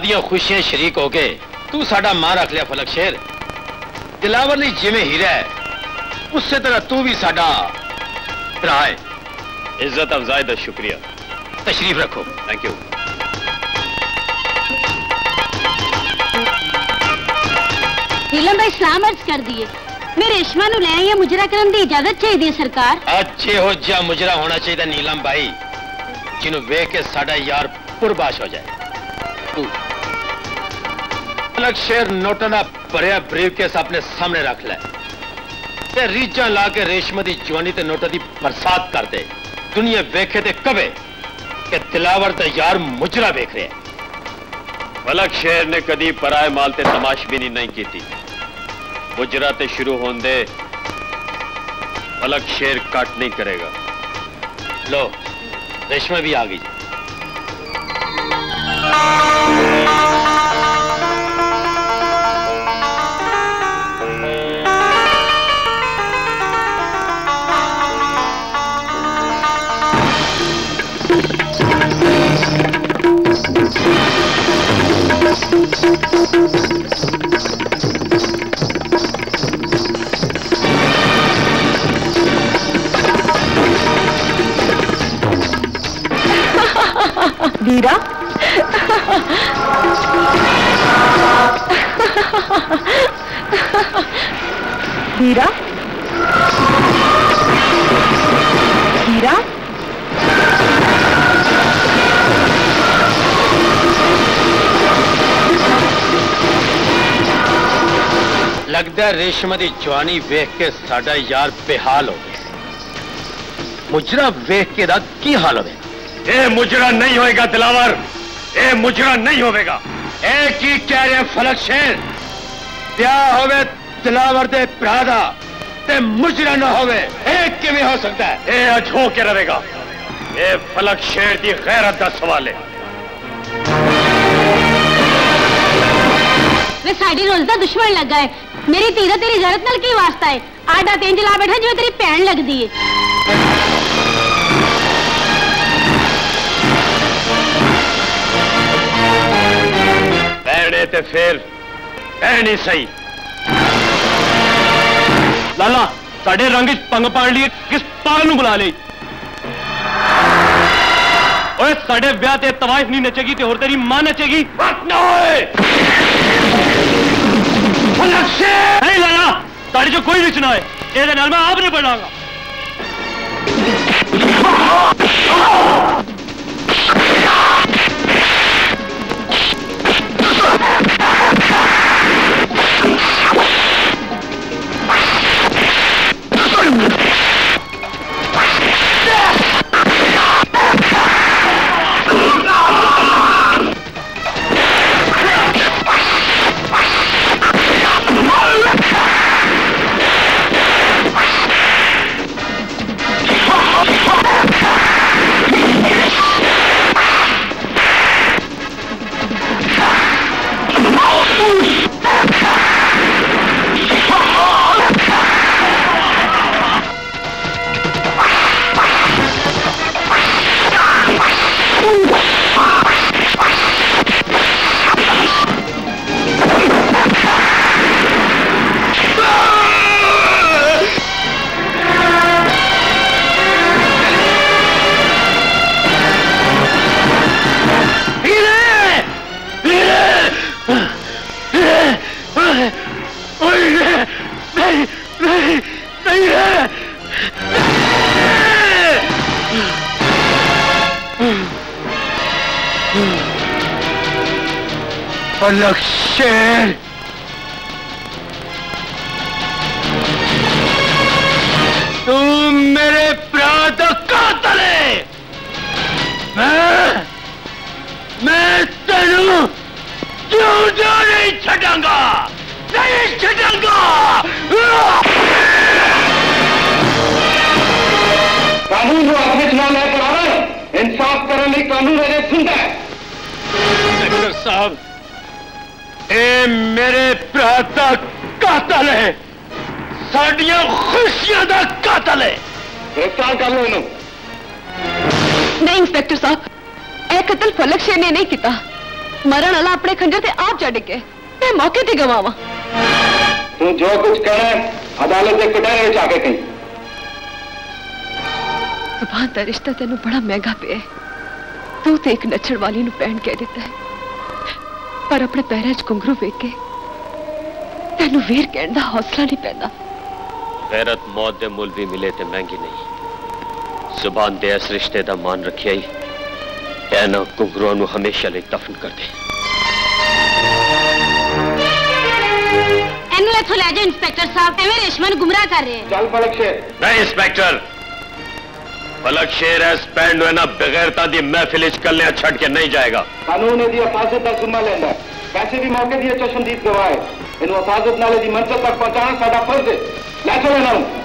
दियां खुशियां शरीक हो गए तू साडा मां रख लिया फलक शेर। दिलावर ली जिवें हीरा है उससे तरह तू भी साडा भरा है। इज्जत अफजाई दा शुक्रिया। तशरीफ रखो। Thank you. नीलम भाई सलाम अर्ज कर दिए। मैं रेशमा नु ले आई है, मुजरा करन दी इजाजत चाहिए सरकार। अच्छे हो जा मुजरा होना चाहिए नीलम भाई जिन्हों वेख के साडा यार पुरबाश हो जाए। तू अलग शेर नोटा ना भरिया ब्रीफकेस अपने सामने रख ले ते रीजा ला के रेशमा दी जवानी ते नोटा दी बरसात कर दे। दुनिया वेखे ते कवे कि दिलावर दा यार मुजरा वेख रहे। फलक शेर ने कदी पराए माल ते तमाशबीनी नहीं की थी। मुजरा ते शुरू होने दे फलक शेर कट नहीं करेगा। लो रेशमा भी आ गई। वीरा वीरा वीरा लगता है रेशमा दी जवानी वेख के साडा यार बेहाल हो गया। मुजरा वेख के दा की हाल होगा? ए मुजरा नहीं होएगा दिलावर, ए मुजरा नहीं होएगा। ए की कह रहे फलक शेर? ब्याह होवे दिलावर दे भरा दा ते मुजरा ना होवे, ए किवें हो सकता है? ए अज हो के रहेगा। ए फलक शेर दी गैरत दा सवाल है। वे साडी रोज दा दुश्मन लगा है। मेरी धी दा तेरी गैरत नाल की वास्ता है? आडा तेंज ला बैठा जिवें तेरी भैन लगदी है। भैने ते फिर भैन ही सही। लाला साडे रंग च पंग पाण लिए किस पागल नूं बुला ले? ओए साडे ब्याह ते तवाइफ नहीं नचेगी ते होर तेरी मां नचेगी। बात ना होए। फलक शेर नहीं लाला साडे जो कोई नचना है ਇਹਦੇ ਨਾਲ मैं आप नहीं बनाऊंगा। फलक शेर तू मेरे भरा दा कातल है। मैं मैं तेनू क्यों जो नहीं छड़ांगा, नहीं छड़ांगा। कानून को अपने चुनाव ले पर इंसाफ करने कानून अजे सुनता है। इंस्पेक्टर साहब ए मेरे भरा दा कातल है, साडियां खुशियां दा कातल है। गिरफ्तार कर लो इन्हों। नहीं इंस्पेक्टर साहब, ए कत्ल फलक शेर ने नहीं किया। मरण वाला अपने खंजर से आप जा डिगे, मैं मौके ते गवावा। तू जो कुछ करे अदालत के कटहरे में जाके कहीं। सुभान दा रिश्ता तेनू बड़ा महंगा पे है। तू तो एक नचण वाली नू पैण कह देता है, पर अपने पैरों च घुंघरू वेख के तेनू वीर कहण दा हौसला नहीं पैंदा। गैरत मौत दे मुल भी मिले ते महंगी नहीं। सुभान दे इस रिश्ते दा मान रखिया ही कहना घुंघरूआं नू हमेशा लिए दफन कर दे। एनू इथों ले जाओ इंस्पेक्टर साहब, एवें रेशमा नू गुमराह कर रहे हैं। चल फलक शेर। नहीं इंस्पेक्टर, फलक शेर इस पैंड नू ना बगैरता दी महफिल च कल्ले छड़ के नहीं जाएगा। कानून ने दी हिफाजत का जिम्मा लेंदा है, वैसे भी मौके दी चशमदीद गवाह है। इन्हू हिफाजत नाले दी मंजिल तक पहुंचाना साडा फर्ज है। ले चलो इन्हां नू।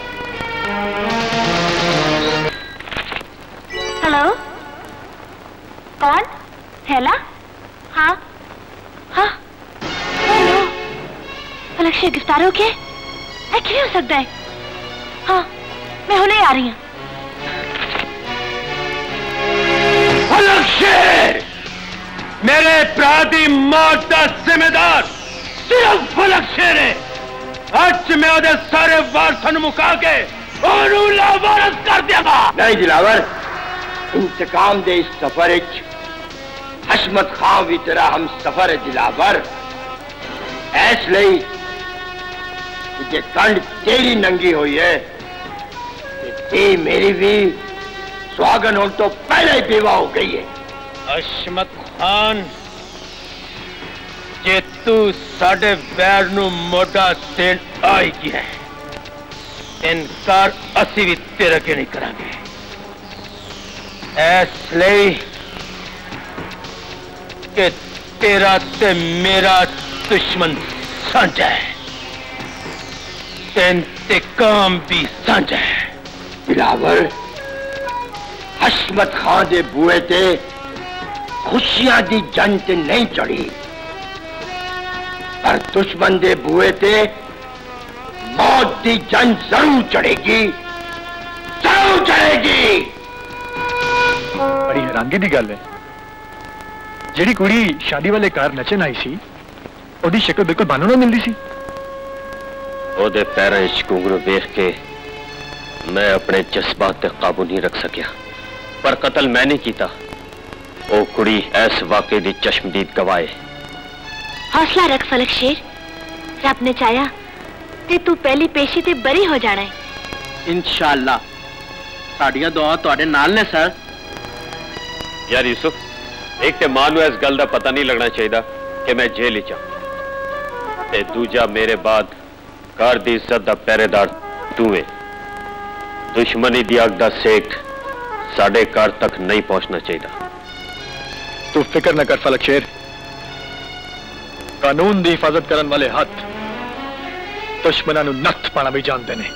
हेलो, कौन? थैला? हाँ हाँ। हेलो, फलक शेर गिरफ्तार हो गया? एक्चुअली हो सकता है। हाँ, मैं हुणे आ रही हूँ। फलक शेर, मेरे भरा दी मौत का जिम्मेदार सिर्फ फलक शेर है। अज मैं ओदे सारे वारसां नूं मुका के ओनू लावारस कर देगा। नहीं दिलावर, इंतकाम दे इस सफर विच हशमत खां भी तेरा हम सफर है दिलावर। ऐस लई जे कंड तेरी नंगी हुई है ते मेरी भी स्वागन होने तो पहले ही बेवा हो गई है। हशमत खान, जे तू साडे वैर नू मोटा देन आई गया है, इनकार असी भी तेरे के नहीं करांगे। इसलिए कि तेरा ते मेरा दुश्मन साझा है, इंतकाम भी साझा है। बिलावर, हशमत खां दे बुए ते खुशियां दी जंग ते नहीं चढ़ी, पर दुश्मन दे बुए ते मौत दी जंग जरूर चढ़ेगी, जरूर चढ़ेगी। बड़ी हैरानगी दी गल है, जिहड़ी कुड़ी शादी वाले घर नचन आई सी, ओदी शक्ल बिल्कुल बानू ना मिलदी सी। ओदे पैरां च घुंघरू वेख के मैं अपने जज्बात ते काबू नहीं रख सकिया, पर कत्ल मैं नहीं कीता। ओ कुड़ी ऐस वाकई दी चश्मदीद गवाह है। हौसला रख फलक शेर, रब ने चाया ते तू पहली पेशी ते बरी हो जाना है। इंशाअल्लाह साडियां दुआ तुहाडे नाल ने सर। यार यूसुफ, एक ते मां नूं इस गल दा पता नहीं लगना चाहिए कि मैं जेल च हां, ते दूजा मेरे बाद घर दी इज्जत दा पहरेदार तू है। दुश्मनी दी अग दा सेक साडे घर तक नहीं पहुंचना चाहिए। तू फिक्र न कर फलक शेर, कानून दी हिफाजत करने वाले हाथ दुश्मनां नूं नत्थ पाना भी जानते ने।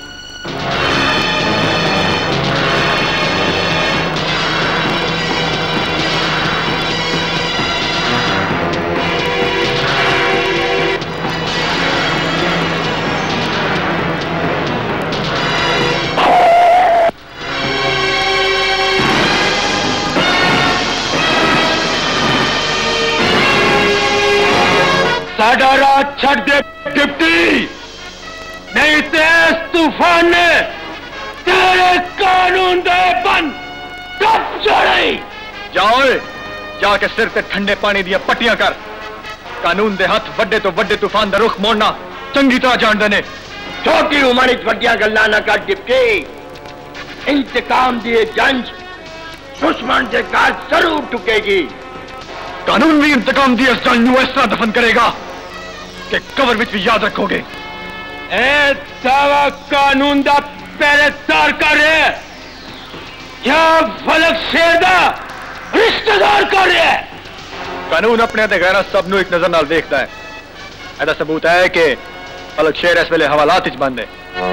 साडा राह छड़ दे डिप्टी, नहीं तो इस तूफान ने तेरे कानून दे बन कब चढ़े। जाओ जाके सिर ते ठंडे पानी दिया पट्टियां कर। कानून दे हाथ वड्डे तो वड्डे तूफान दा रुख मोड़ना चंगी तरह जानते ने। छोटी उम्र च वड्डियां गल्लां ना कर डिप्टी। इंतकाम दी जंज दुश्मन के घर जरूर टुकेगी। कानून भी इंतकाम दी इस जंग नूं इस तरह दफन करेगा कि कबर विच भी याद रखोगे। ए दावा कानून दा पहरेदार कर रहे है या फलक शेर दा रिश्तेदार कर रहे है? कानून अपने ते गैर सब नूं एक नजर नाल देखता है। ऐसा सबूत है कि फलक शेर इस वेले हवालात विच बंद है।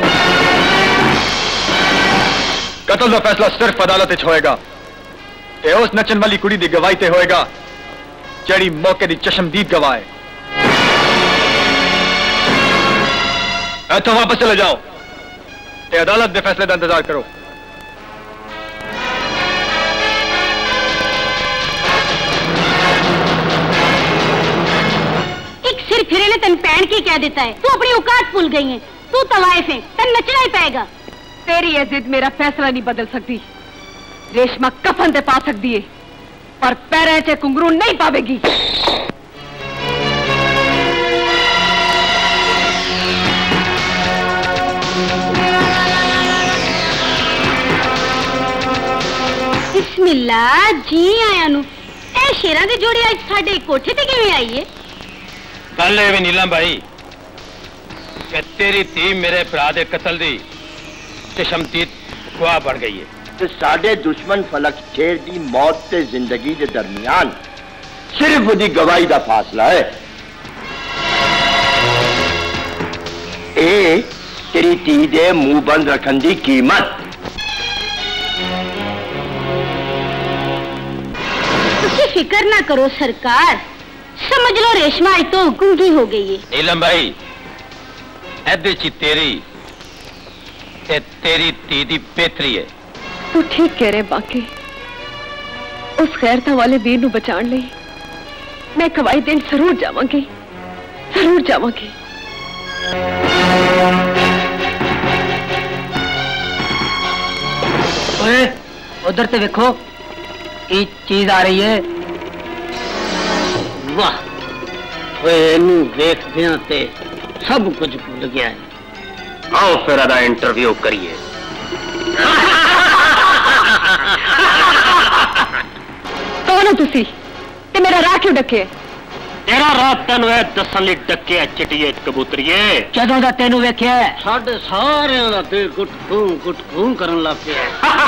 कत्ल का फैसला सिर्फ अदालत विच होएगा ते उस नचन वाली कुड़ी दी गवाही ते होएगा जड़ी मौके दी चश्मदीद गवाह है। इत्थों वापस चले जाओ ते अदालत दे फैसले का इंतजार करो। फिर फिरे ने तेन पैन की कह देता है। तू अपनी औकात भूल गई है। तू तवाइफ है, तेन नचना ही पाएगा। तेरी ये जिद मेरा फैसला नहीं बदल सकती। रेशमा कफन ते पा सकती है पर पैरें च घुंघरू नहीं पावेगी। बिस्मिल्लाह जी आया नु। ए शेरां दी जोड़ी आज साडे कोठे ते किवें आई है? गल ए भी नीलम भाई कि तेरी धी मेरे भरा दे कतल दी चशमदीद गवाह बन गई है। ते साडे दुश्मन फलक शेर दी मौत ते जिंदगी दे दरमियान सिर्फ उदी गवाही दा फासला है। ए तेरी धी दे मुंह बंद रखन दी कीमत। फिक्र ना करो सरकार, समझ लो रेशमा आज तो गूंगी हो गई है। नीलम भाई एदे ची तेरी ते तेरी धी दी बेहतरी है। तू ठीक कह रहे बाकी उस गैरता वाले वीर नू बचाने लई मैं कवाई दिन जरूर जावांगी, जरूर जावांगी। ओए उधर से देखो एक चीज आ रही है। वाह देखदियां ते सब कुछ भूल गया है। आओ फिर अदा इंटरव्यू करिए। कौन हो तुसी ते मेरा राह क्यों डके? तेरा राह तेन दसन लई डके चिटिए कबूतरीए। जदों दा तेनू वेख्या साडे सारियां दा दिल गुट खूं गुट खूं करन लग पिया।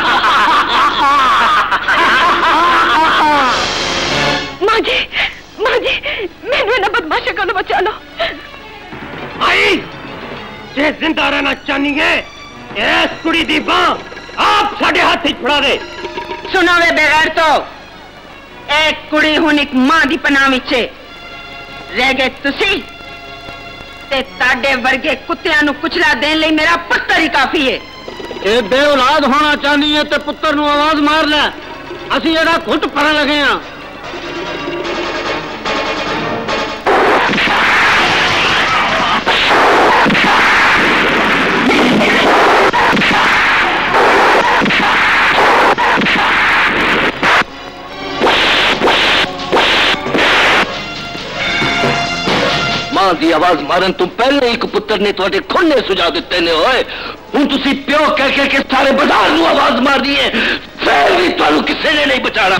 मां जी, मां जी, मैनू इन्हां बदमाशां कोलों बचा लो। आई जे जिंदा रहना चाहनी है इस कुड़ी दी बांह आप साडे हाथ ही फड़ा दे। सुनो वे बेगैर तो एक कुड़ी हुन एक मां दी पनाह विच रह गए तुसी ते ताडे वर्गे कुत्तियां नू कुचला देने लई मेरा पुत्तर ही काफी है। ए बे औलाद होना चाहनी है ते पुत्तर नू आवाज मार ले, असी एदा घुट भरन लगे हां। मां की आवाज मारन तुम पहले एक पुत्र ने तुहाडे खुन्ने सुझा दिते ने होए। हुण तुसी प्यो कह कह के सारे बाजार नू आवाज मार दी है, फिर भी तुहानू किसी ने नहीं बचाना।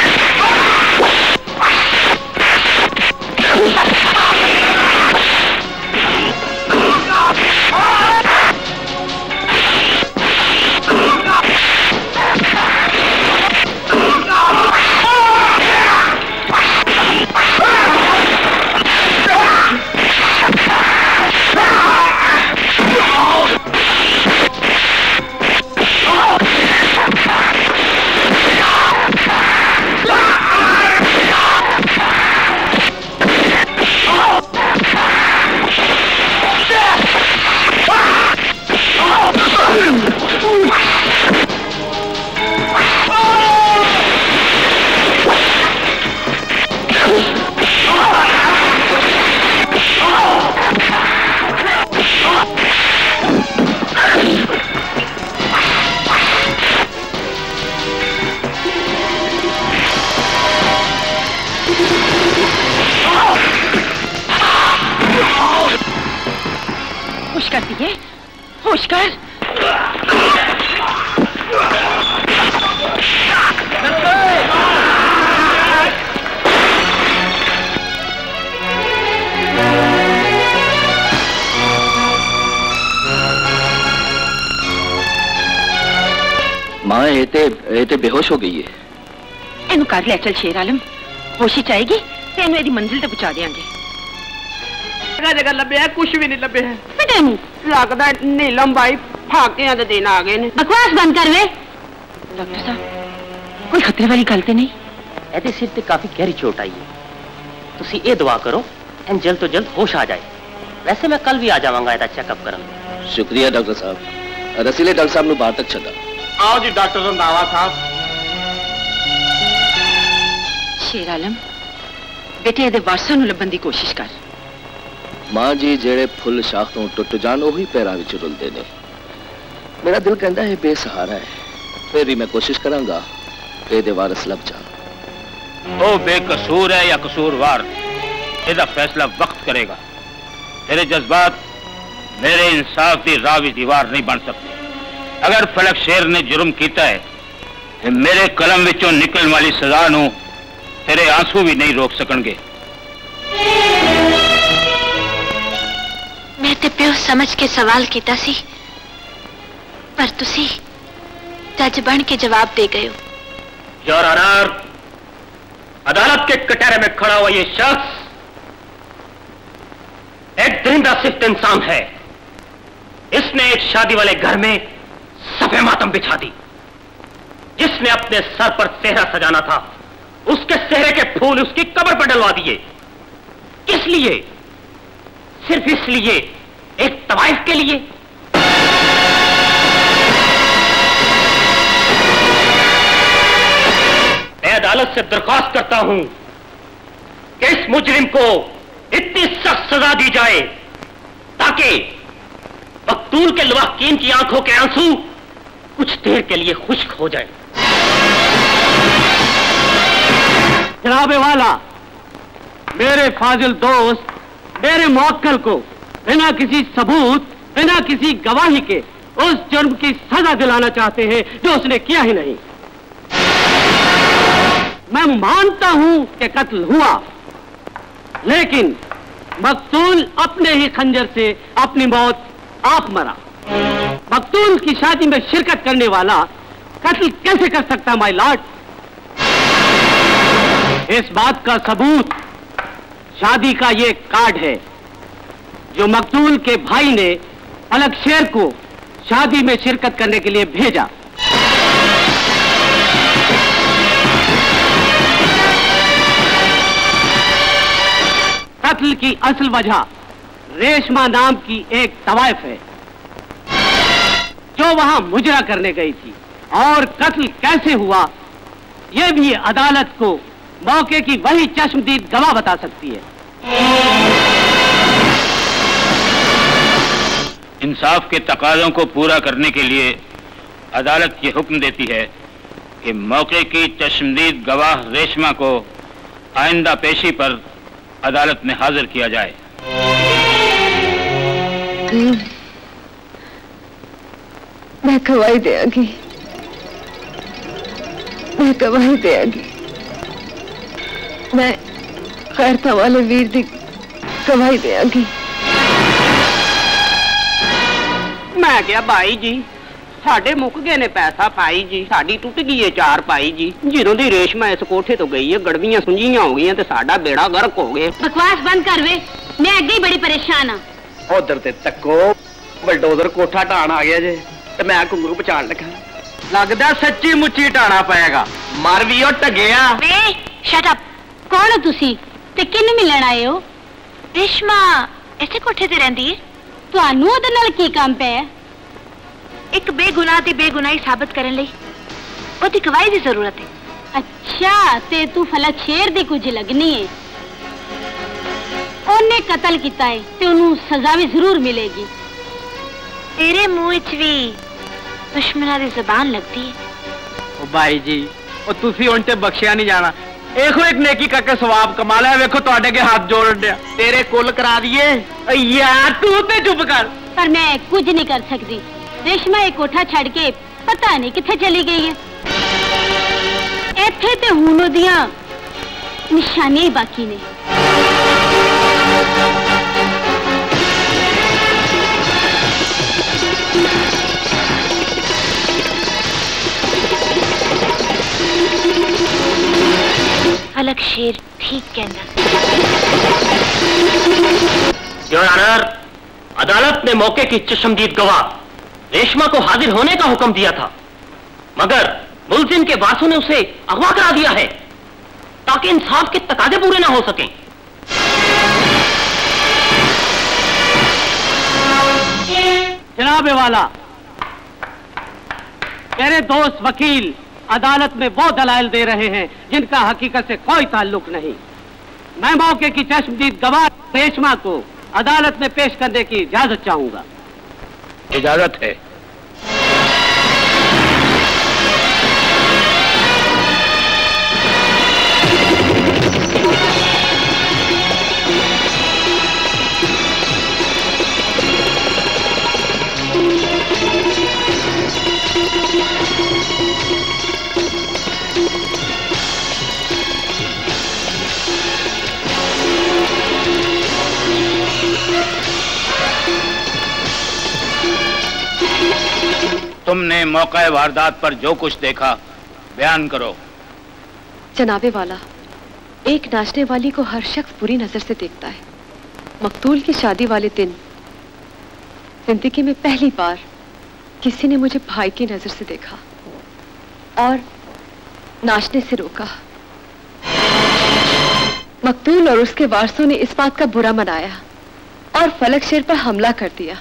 होश कर दिए, होश कर। मां ये ते, ये ते बेहोश हो गई है। इनू कर ले चल शेर आलम, होशी चाहेगी तेन एदी मंजिल ते पहुंचा देंगे। जगह जगह लभ्या कुछ भी नहीं लभ्या है। लगता नीलम भाई फाकियां दे दिन आ गए ने। बकवास बंद कर वे। डॉक्टर साहब कोई खतरे वाली गल ते नहीं? एदे सिर ते काफी गहरी चोट आई है, तुसी ये दुआ करो इन जल्द तो जल्द होश आ जाए। वैसे मैं कल भी आ जावांगा एदा चेकअप करन। शुक्रिया डॉक्टर साहब। रसीले डॉक्टर साहब नू बाहर तक छड्डा। आओ जी डॉक्टर रंधावा साहब। शेर आलम बेटे एदे वारसां नू लभन दी कोशिश कर। मां जी जेड़े फुल शाख तो टुट जान उही पैरां विच रुलदे ने। मेरा दिल कहता है बेसहारा है, फिर भी मैं कोशिश करांगा कि दे वारिस लब जान। वो बेकसूर है या कसूरवार, इसका फैसला वक्त करेगा। तेरे जज्बात मेरे इंसाफ की रावी दीवार नहीं बन सकते। अगर फलक शेर ने जुर्म किया है तो मेरे कलम विचों निकलने वाली सजा नू तेरे आंसू भी नहीं रोक सकणगे। मैं ते प्यो समझ के सवाल किया सी, पर तुसी जज बन के जवाब दे गए हो। योर ऑनर, अदालत के कटहरे में खड़ा हुआ ये शख्स एक दरिंदा सिफ्त इंसान है। इसने एक शादी वाले घर में सफे मातम बिछा दी। जिसने अपने सर पर सेहरा सजाना था, उसके सेहरे के फूल उसकी कब्र पर डलवा दिए। किस लिए? सिर्फ इसलिए, एक तवाइफ के लिए। मैं अदालत से दरख्वास्त करता हूं कि इस मुजरिम को इतनी सख्त सजा दी जाए ताकि मकतूल के लवाकीन की आंखों के आंसू कुछ देर के लिए खुश्क हो जाए। जनाबे वाला, मेरे फाजिल दोस्त मेरे मुवक्किल को बिना किसी सबूत, बिना किसी गवाही के उस जुर्म की सजा दिलाना चाहते हैं जो उसने किया ही नहीं। मैं मानता हूं कि कत्ल हुआ, लेकिन मकतूल अपने ही खंजर से अपनी मौत आप मरा। मकतूल की शादी में शिरकत करने वाला कत्ल कैसे कर सकता माय लॉर्ड? इस बात का सबूत शादी का ये कार्ड है जो मकतूल के भाई ने फलक शेर को शादी में शिरकत करने के लिए भेजा। कत्ल की असल वजह रेशमा नाम की एक तवाइफ है जो वहां मुजरा करने गई थी, और कत्ल कैसे हुआ यह भी अदालत को मौके की वही चश्मदीद गवाह बता सकती है। इंसाफ के तकाज़ों को पूरा करने के लिए अदालत ये हुक्म देती है कि मौके की चश्मदीद गवाह रेशमा को आइंदा पेशी पर अदालत में हाजिर किया जाए। मैं गवाही देगी, मैं गवाही देगी, मैं खैरता वाले वीर दी गवाही देगी। मैं क्या भाई जी, साडे मुक गए ने पैसा पाई जी, साडी टुट गई है चार पाई जी। जिन्हों दी रेशमा इस कोठे तो गई है, गड़वियां सुंजियां हो गई ते साडा बेड़ा गर्क हो गया। बकवास बंद कर वे, मैं अगे ही बड़ी परेशान हाँ। उधर ते तक्को, बलडोजर कोठा ढाण आ गया जे, ते मैं घुंगरू बचाण लगा। लगदा सच्ची मुच्ची ढाणा पएगा। मर भी ओ टगेया। वे शट अप, कौन हो तुसी ते किन्नू मिलण आए हो? रेशमा इसे कोठे ते रहंदी है। ਤੁਹਾਨੂੰ ਉਹਦੇ ਨਾਲ ਕੀ ਕੰਮ ਪਿਆ? एक बेगुनाह दी बेगुनाही साबित करने लई ओदी गवाही दी जरूरत है। अच्छा, ते तू फलक शेर दी कुछ लगनी है। ਉਹਨੇ कतल किया है ते ਉਹਨੂੰ सजा भी जरूर मिलेगी। तेरे मुंह च भी दुश्मना दी जबान लगती है। ओ भाई जी, ओ तुसी हुण ते बख्शिया नहीं जाना। देखो एक नेकी करके सवाब कमा लिया। देखो तुहाडे अगे हाथ जोड़ दिया, तेरे कुल करा दिए। यार तू ते चुप कर। पर मैं कुछ नहीं कर सकती। रेशमा एक कोठा छड़ के पता नहीं किथे चली गई है। इत्थे ते हुण ओदियां निशानियां ही बाकी ने। फलक शेर ठीक कहना। योर ऑनर, अदालत ने मौके की चश्मदीद गवाह रेशमा को हाजिर होने का हुक्म दिया था, मगर मुलजिम के वारसों ने उसे अगवा करा दिया है ताकि इंसाफ के तकाजे पूरे ना हो सकें। जनाबे वाला, मेरे दोस्त वकील अदालत में वो दलाइल दे रहे हैं जिनका हकीकत से कोई ताल्लुक नहीं। मैं मौके की चश्मदीद गवाह रेशमा को अदालत में पेश करने की इजाजत चाहूंगा। इजाजत है। तुमने मौका वारदात पर जो कुछ देखा बयान करो। जनाबे वाला, एक नाचने वाली को हर शख्स बुरी नजर से देखता है। मकतूल की शादी वाले दिन जिंदगी में पहली बार किसी ने मुझे भाई की नजर से देखा और नाचने से रोका। मकतूल और उसके वारसों ने इस बात का बुरा मनाया और फलक शेर पर हमला कर दिया,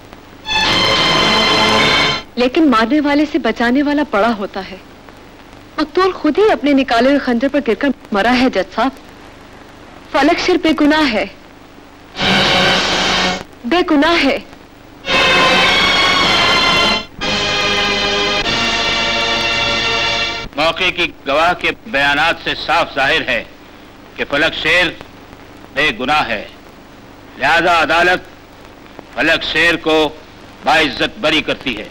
लेकिन मारने वाले से बचाने वाला बड़ा होता है। मकतूल खुद ही अपने निकाले हुए खंजर पर गिरकर मरा है जज साहब। फलक शेर बेगुनाह है, बेगुनाह है। मौके की गवाह के बयानात से साफ जाहिर है कि फलक शेर बेगुनाह है, लिहाजा अदालत फलक शेर को बाइज्जत बरी करती है।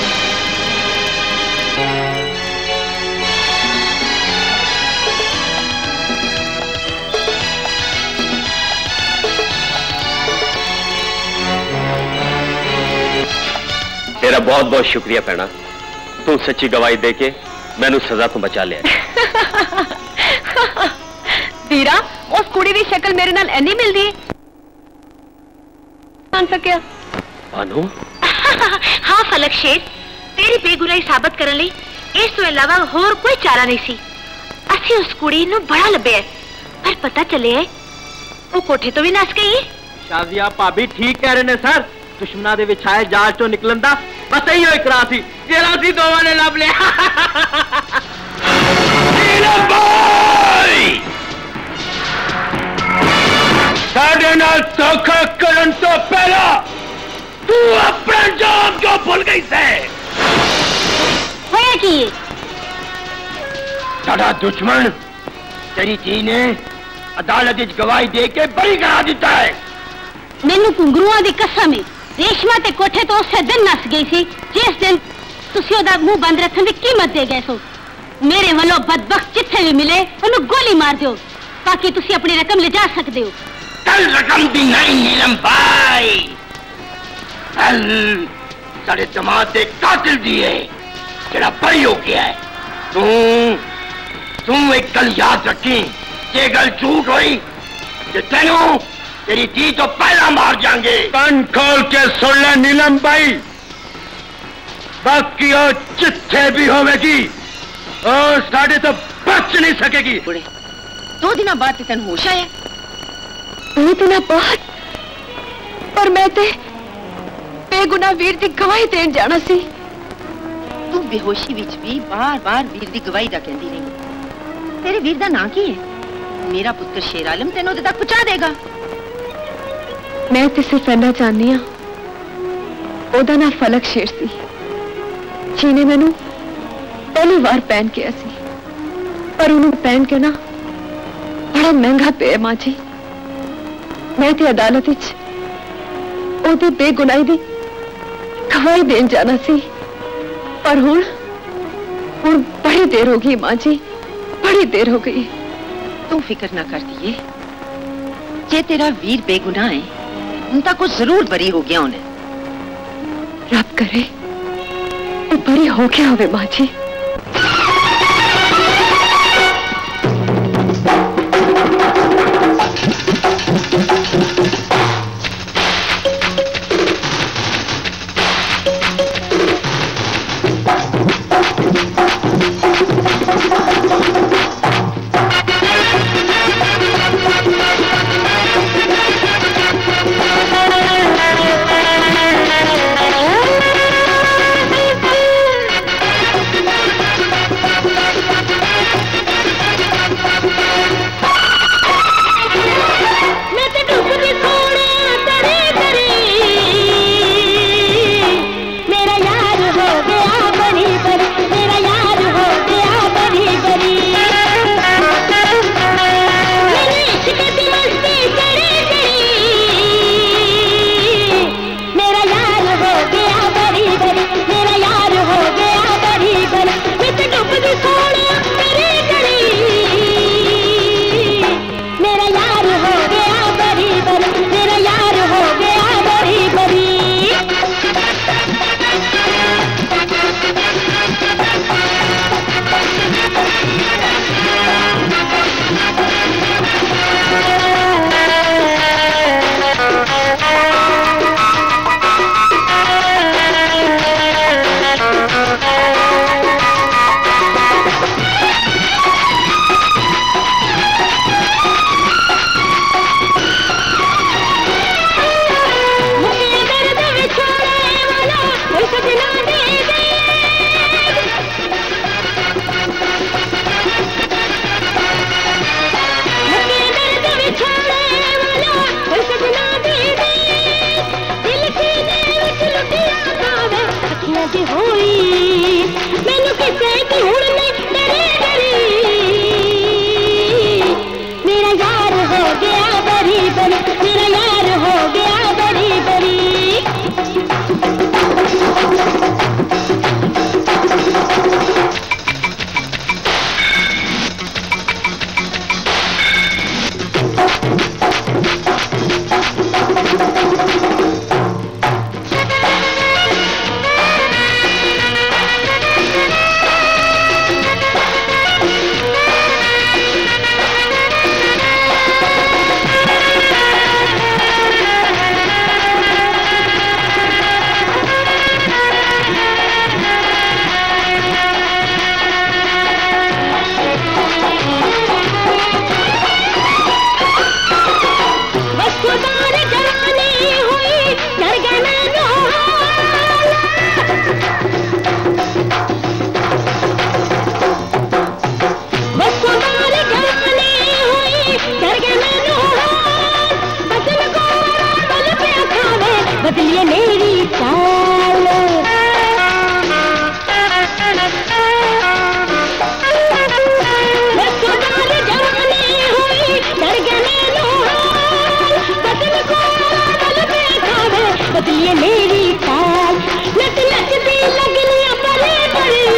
तेरा बहुत बहुत शुक्रिया भैना, तू सच्ची गवाही देके मैनू सजा तो बचा लिया। धीरा, उस कुड़ी दी शक्ल मेरे नाल ऐनी मिलदी है मान सकिया भानु। हाँ फलक शेर, तेरी बेगुनाही साबित करने लई इस तो इलावा होर कोई चारा नहीं सी। असी उस कुड़ी नू बड़ा लभ्या पर पता चले वो कोठे तो भी नस गई। शाजिया भाभी ठीक कह रहे ने सर, दुश्मना दे विछाए जाल चो निकलन दा बस इहो इकरा सी जेड़ा सी दोवां ने लभ लिया। नीलम भाई, साडे नाल धोखा करन तो पहला तू अपना जान क्यों भूल गई से? होया की साडा दुश्मन तेरी धी ने अदालत विच गवाही दे के बरी करा दिता है। मैनू घुंघरूआं दी कसम है, रेशमा ते कोठे तो उस दिन नस गई सी जिस दिन तुसी ओदा मुंह बंद रखने की कीमत दे गए सो। मेरे वालों बदबख्त जिथे भी मिले उन्हें गोली मार दो ताकि तुसी अपनी रकम ले जा सकते हो। कल रकम दी नहीं नीलम भाई, कल साढ़े जमात दे कातिल दी है जेड़ा बरी हो गया है। तू तू एक गल याद रखी, ये गल झूठ हुई कि तेनू तेरी धी तो पहला मार जाएंगे। कान खोल के सुन ले नीलम भाई, बाकी और जिथे भी होवेगी और साढ़े तो बच नहीं सकेगी। दो दिन बाद तेन होश आया? दो दिन बाद? पर मैं ते बेगुनाह वीर दी गवाही देन जाना सी। तू बेहोशी विच भी बार बार वीर दी गवाही दा कहंदी रही। तेरे वीर दा नाम की है? मेरा पुत्र शेर आलम तेनों उदे तक पहुंचा देगा। मैं तो सिर्फ इन्ना चाहनी हाँ, ओदा ना फलक शेर सी जिन्हें मैनू पहली बार पहन के सी, पर उन्होंने पहन के ना बड़ा महंगा पे मां जी। मैं ते अदालत विच ओदी बेगुनाही दी गवाही देन जाना सी, पर हुण हुण बड़ी देर हो गई मां जी, बड़ी देर हो गई। तू फिक्र ना कर दिए, जे तेरा वीर बेगुनाह है उनका कुछ जरूर बरी हो गया उन्हें। रब करे वो बरी हो गया होवे मां जी। नदी होई मैनू किसे की हुण नहीं डरी डरी मेरा यार हो गया बड़ी बड़ी मेरा यार हो गया बड़ी बड़ी बदलिए मेरी चाल बदलिए मेरी चाल नच नच दी लगनिया बड़ी बड़ी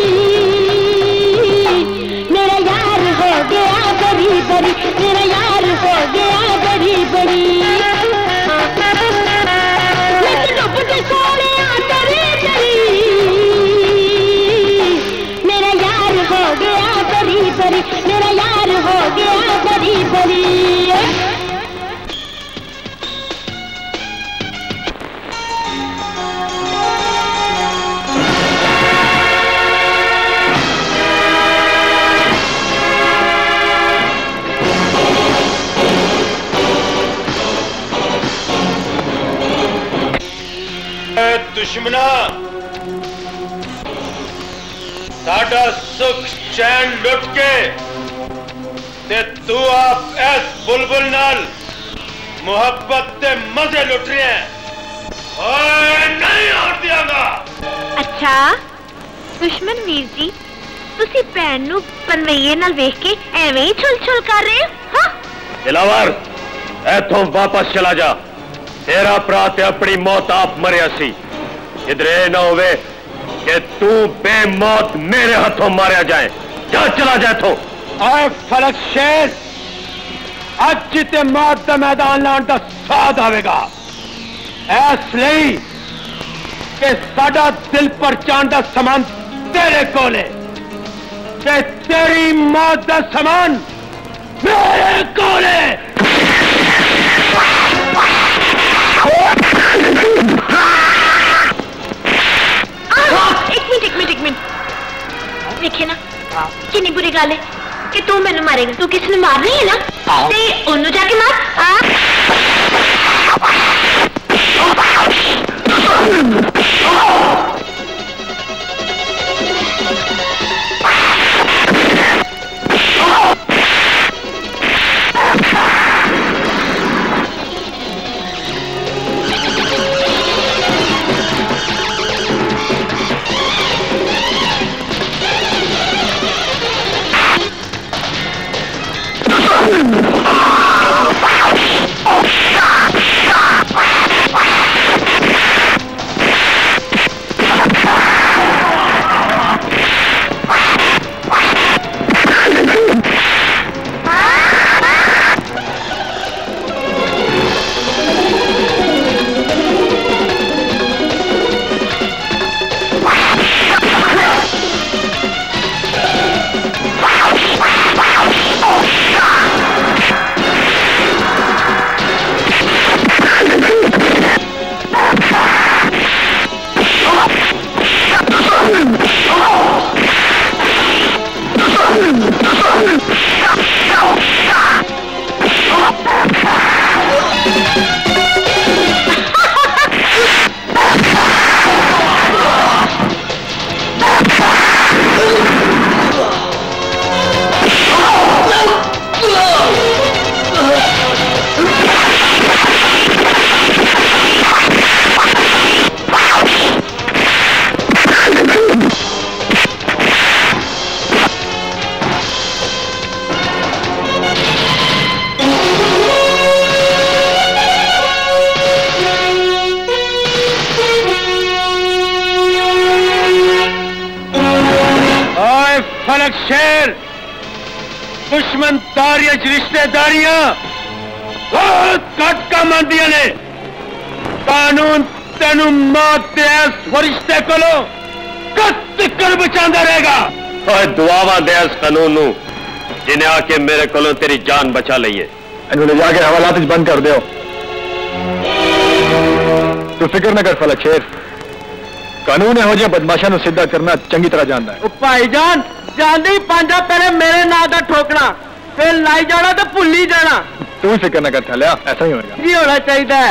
मेरा यार हो गया बड़ी बड़ी मेरा यार हो गया बड़ी बड़ी मेरा यार हो गया बड़ी बड़ी मेरा यार हो गया बड़ी बड़ी दुश्मना साडा सुख चैन लुट के ते तू आप इस बुलबुल नाल मोहब्बत ते मजे लुट रहे हैं ओए नहीं और दियागा अच्छा दुश्मन वीर जी तुसी भैन नू पनवैये नाल वेख के एवें ही छुल छुल कर रहे हो हां दिलावर ऐथों वापस चला जा तेरा भरा ते अपनी मौत आप मरिया सी इधर न होवे कि तू बेमौत मेरे हाथों मारिया जाए जा चला जाए तो आए फलक शेर अज ते मौत का मैदान लाने का स्वाद आवेगा इसलिए कि साडा दिल परचान का समान तेरे कोले ते तेरी मौत का समान मेरे कोले एक मिनट एक मिनट एक मिनट देखे ना कितनी बुरी गल है कि तू मैनू मारेगा तू किसी ने मार रही है ना ते ओनू जाके मार फलक शेर दुश्मन दारियां रिश्तेदारियां बहुत घट कम आंदियां ने। कानून तेनू मौत दे इस फरिश्ते कोलों कद तक बचांदा रहेगा। और दुआवा दे इस कानून नू जिन्हें आके मेरे कोलों तेरी जान बचा लईए। इन्होंने जाके हवालात बंद कर दो। तू फिक्र न कर फलक शेर, कानून हो जाए बदमाशा नु सीधा करना चंगी तरह जानता है। भाईजान जानते ही पांजा पहले मेरे नाम का ठोकना, फिर लाई जाना तो भुल ही जाना। तू ही फिक्र न कर थलिया, ऐसा ही होगा। जी होना चाहिए।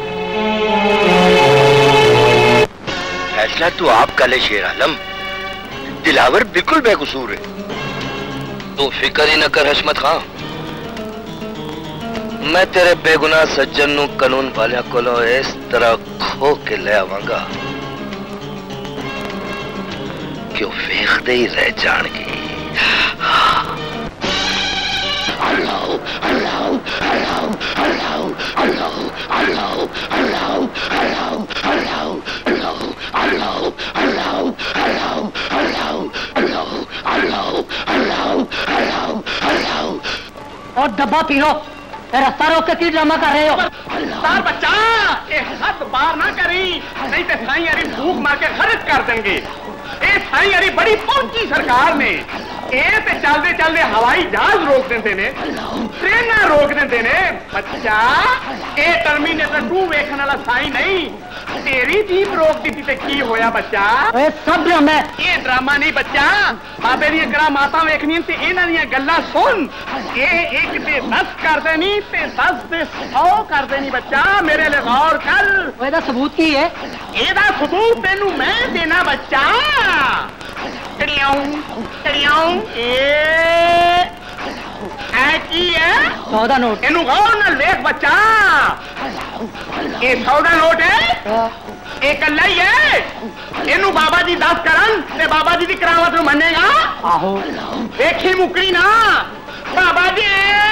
फैसला तो आप कर ले शेर आलम, दिलावर बिल्कुल बेकसूर है। तू फिक्र ही न कर हशमत खां, मैं तेरे बेगुनाह सज्जन नु कानून वाले कोलों इस तरह खो के ले आवांगा क्यों वेखदे ही रह जाएंगे। अल्लाह अल्लाह अल्लाह अल्लाह अल्लाह अल्लाह अल्लाह अल्लाह अल्लाह अल्लाह अल्लाह अल्लाह अल्लाह अल्लाह अल्लाह अल्लाह अल्लाह अल्लाह। और डब्बा पी लो, रास्ता रोक के की ड्रामा कर रहे हो? सार बच्चा ये हद पार ना करी, नहीं तो साईं अरी भूख मार के खर्च कर देंगे। ये साईं अरी बड़ी पहुंची सरकार ने, ये ते चलते चलते हवाई जहाज रोक देते ने, ट्रेन रोक देते ने। बच्चा ये टर्मिनेटर टू वेखने वाला साईं नहीं, तेरी जीप रोक दी थी की होया बच्चा? ए सब ड्रामा ये ड्रामा नहीं बच्चा, बाबे दी करामातां वेखनियां ते इन्हां दियां गल्लां सुन। ये एक ते दस कर देनी ते दस ते सौ कर देनी बच्चा, मेरे लिए गौर कर। ਇਹਦਾ सबूत की है? ਇਹਦਾ सबूत तेनू मैं देना बच्चा। कड़ियाऊं कड़ियाऊं ए है की है? सौ दा नोट। इनू गौर नाल वेख बच्चा, ये सौ दा नोट है, ये कल्ला ही है। इनू बाबा जी दस करन ते बाबा जी दी करामत नू मन्नेगा। आहो देखी मुकरी ना बाबा जी।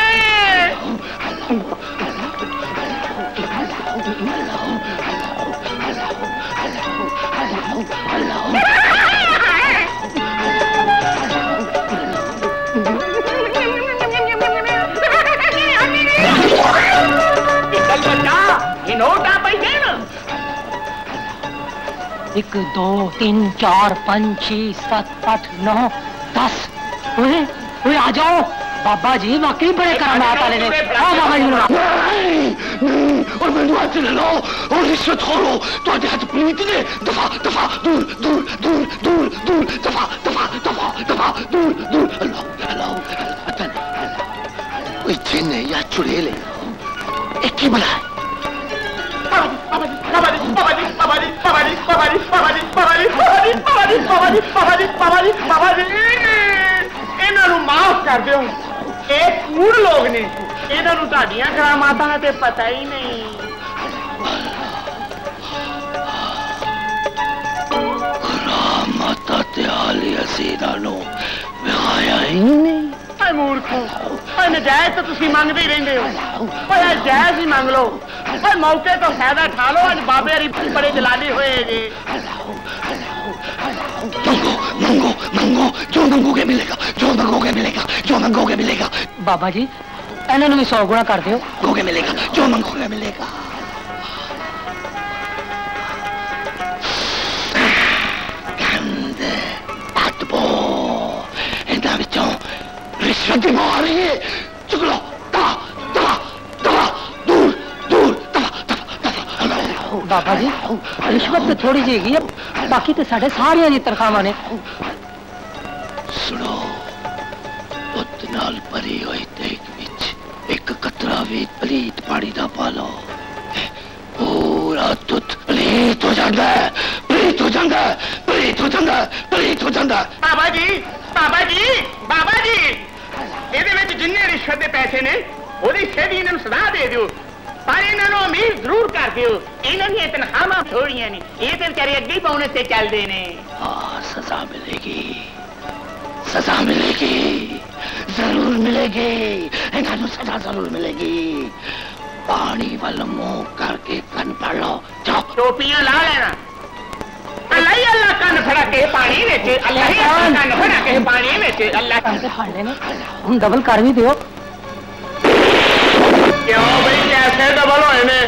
नोट आ पैसे ना। एक दो तीन चार पाँच छह सात आठ नौ दस। ओए ओए आ जाओ, बाबा जी वाकई बड़े करामात वाले ने। हाँ बाबा जी नहीं, और मैंने हाथ ले लो और रिश्वत खो लो तो आधे हाथ पीनी थी ने। दफा दफा दूर दूर दूर दूर दूर दफा दफा दफा दफा दूर दूर। अल्लाह अल्लाह अल्लाह कोई जिन है या चुड़ैल है, एक ही बना है। माफ कर दो, एक मूड लोग ने, इन्हों ताड़ियां करामातां दा ते पता ही नहीं। करामातां ते हाली असीं इन्हां विखाया ही नहीं। मूर्खो नजायज तो तुम मंगते ही रहते हो, जायज ही मंग लो। मौके तो फायदा उठा लो, अज बाबे हरी बड़े जलाली हुए जी। मंगो मंगो मंगो, जो मंगोगे मिलेगा, जो मंगोगे मिलेगा, जो मंगोगे मिलेगा। बाबा जी इन्होंने भी सौ गुना कर दो। मंगोगे मिलेगा, जो मंगोगे मिलेगा। गंद बदबू इन्हां विचों रिश्वत आ रही है। चुक लो, दफा दफा दफा दूर दूर दफा दफा दफा। बाबा जी रिश्वत तो थोड़ी जी है, बाकी तो साढ़े सारिया दी तनख्वाहां ने। सुनो, बुत नाल भरी हुई देग विच एक कतरा भी पलीत पानी दा पा लो, पूरा दुध पलीत हो जाता है, पलीत हो जाता है, पलीत हो जाता है, पलीत हो जाता है। बाबा जी बाबा जी बाबा जी, ये जिन्ने रिश्वत के पैसे ने वही सीधी इन्होंने सलाह दे दो, पर इन्होंने अमीर जरूर कर दो। इन्होंने तनख्वाहां छोड़िया नहीं, ये तो बेचारे अगे ही बोनस से चलते हैं। हाँ सजा मिलेगी, सजा मिलेगी, जरूर मिलेगी, इन्होंने सजा जरूर मिलेगी। पानी वाल मुंह करके कन पड़ लो, जाओ। टोपियां ला लेना, अल्लाह अल्लाह कन फड़ा के पानी ने से अल्लाह ही आसान होना के पानी में से अल्लाह हाले ने हम डबल कर भी दियो। क्यों भाई कैसे डबल होए ने?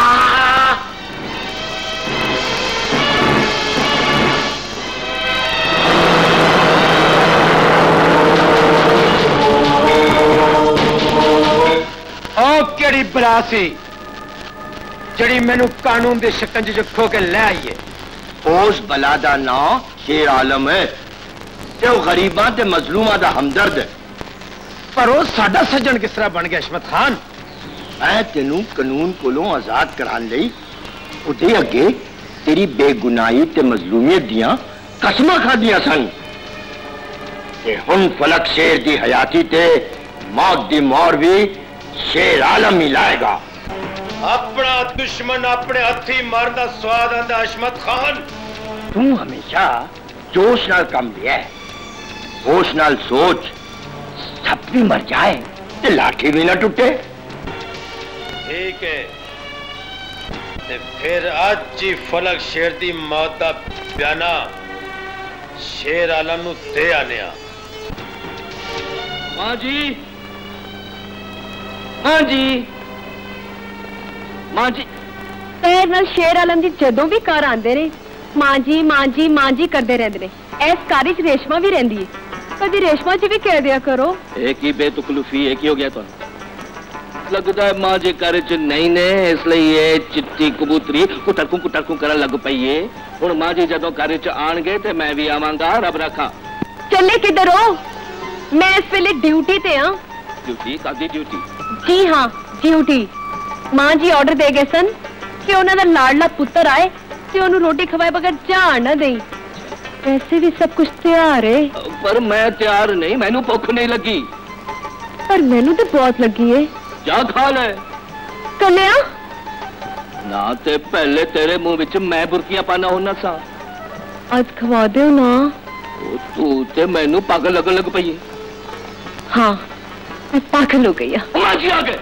ओ केड़ी बला सी जड़ी मैनू कानून के शिकंज च खो के ले आईए। उस बला दा नाम शेर आलम है ते वो गरीबां ते मजलूमां दा हमदर्द है। पर वो साडा सज्जन किस तरह बन गया अशमत खान? मैं तेनू कानून कोलों आजाद कराने लई उदे अगे तेरी बेगुनाही ते मजलूमियत दियां कसमां खादियां सन ते हुण फलक शेर दी हयाती ते मौत दी मोहर भी शेर आलम ही लाएगा। अपना दुश्मन अपने हथी मारदा स्वाद आंदा अशमत खान। तू हमेशा जोश नाल काम लिया है, होश नाल सोच सब भी मर जाए ते लाठी भी ना टूटे। ठीक है ते फिर आज ही फलक शेर दी मौत दा बयाना शेर आलम नू दे आने आ। मां जी, मां जी, मां जी पैर नाल शेर आलम जी जदों भी घर आंदे ने मां जी मां जी मां जी करते रहते ने। इस घर च रेशमा भी रहिंदी है, कभी रेशमा जी भी कह दिया करो। एक ही बेतुकलुफी एक ही हो गया तो लगता है मां जे घर च नहीं ने इसलिए ये चिट्टी कबूतरी कुटरकू कुटरकू करन लग पई है। हुण मां जी जदों घर च आणगे ते मैं भी आवांगा। रब रखा। चले किधर हो? मैं इस वेले ड्यूटी ते हां। ड्यूटी कादी ड्यूटी? जी हाँ ड्यूटी। मां जी ऑर्डर दे गए सन कि उन्हां दा लाडला पुत्र आए ते ओनू रोटी खवाए बगैर जान ना देई। वैसे भी सब कुछ तैयार है। पर मैं तैयार नहीं, मैनू भुख नहीं लगी। पर मैनू तो बहुत लगी है। जा खा ले। कन्या ना ते पहले तेरे मुंह विच मैं बुरकियां पाना होना सा। आज खवा दो ना। ओ तू ते मैनू पागल लगन लग पई है। हाँ मैं पागल हो गई। मां जी आ गए।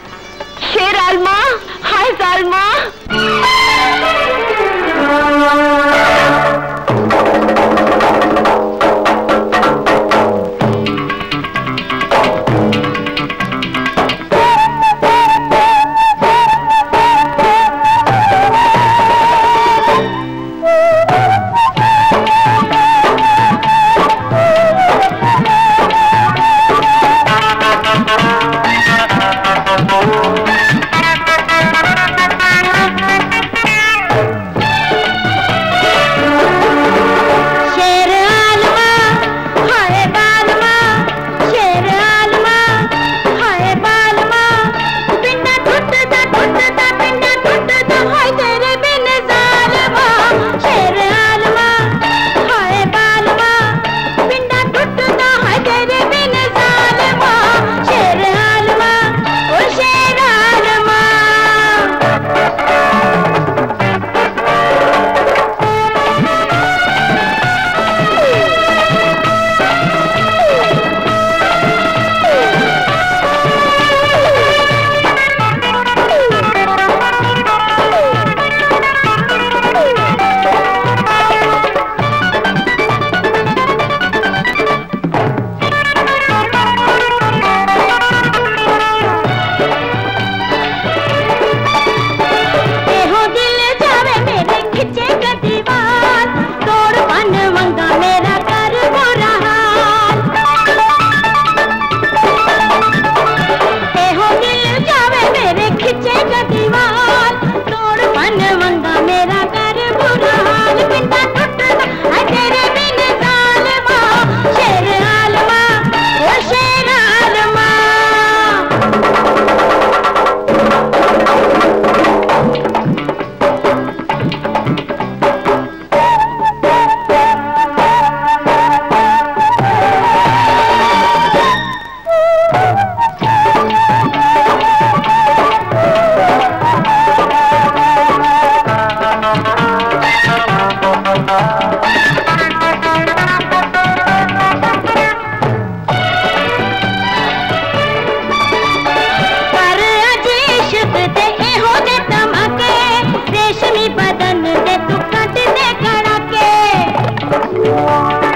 शेर आलमा, हाय जालमा। रेशमी बदन दे तू कट दे कड़के।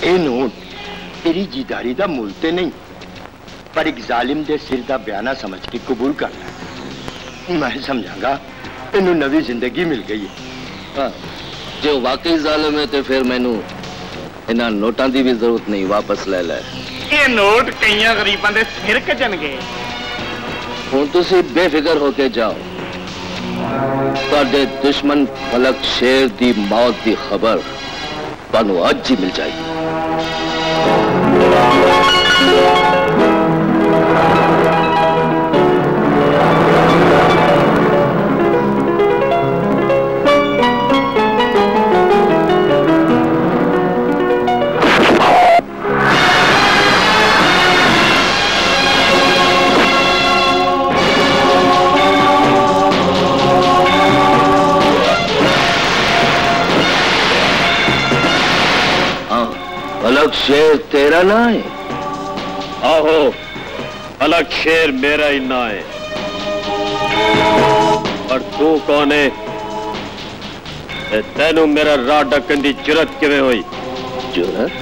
ਇਹ ਨੋਟ तेरी जीदारी का मुल ते नहीं, पर एक जालिम दे सिर का बयाना समझ के कबूल कर लै। मैं समझांगा तेनू नवी जिंदगी मिल गई है। हाँ, जो वाकई जालिम है तो फिर मैनू इन्हां नोटां दी भी जरूरत नहीं, वापस ले लै। ये नोट कई गरीबां दे सिर कजणगे। हुण तुसीं बेफिक्र होके जाओ, तुहाडे दुश्मन फलक शेर दी मौत दी खबर तुहानू अज ही मिल जाएगी। अलग शेर तेरा ना है? आहो, अलग शेर मेरा ही ना है। और तू कौन है? तेनू मेरा राह डकन दी जुरत किवें होई? जुरत?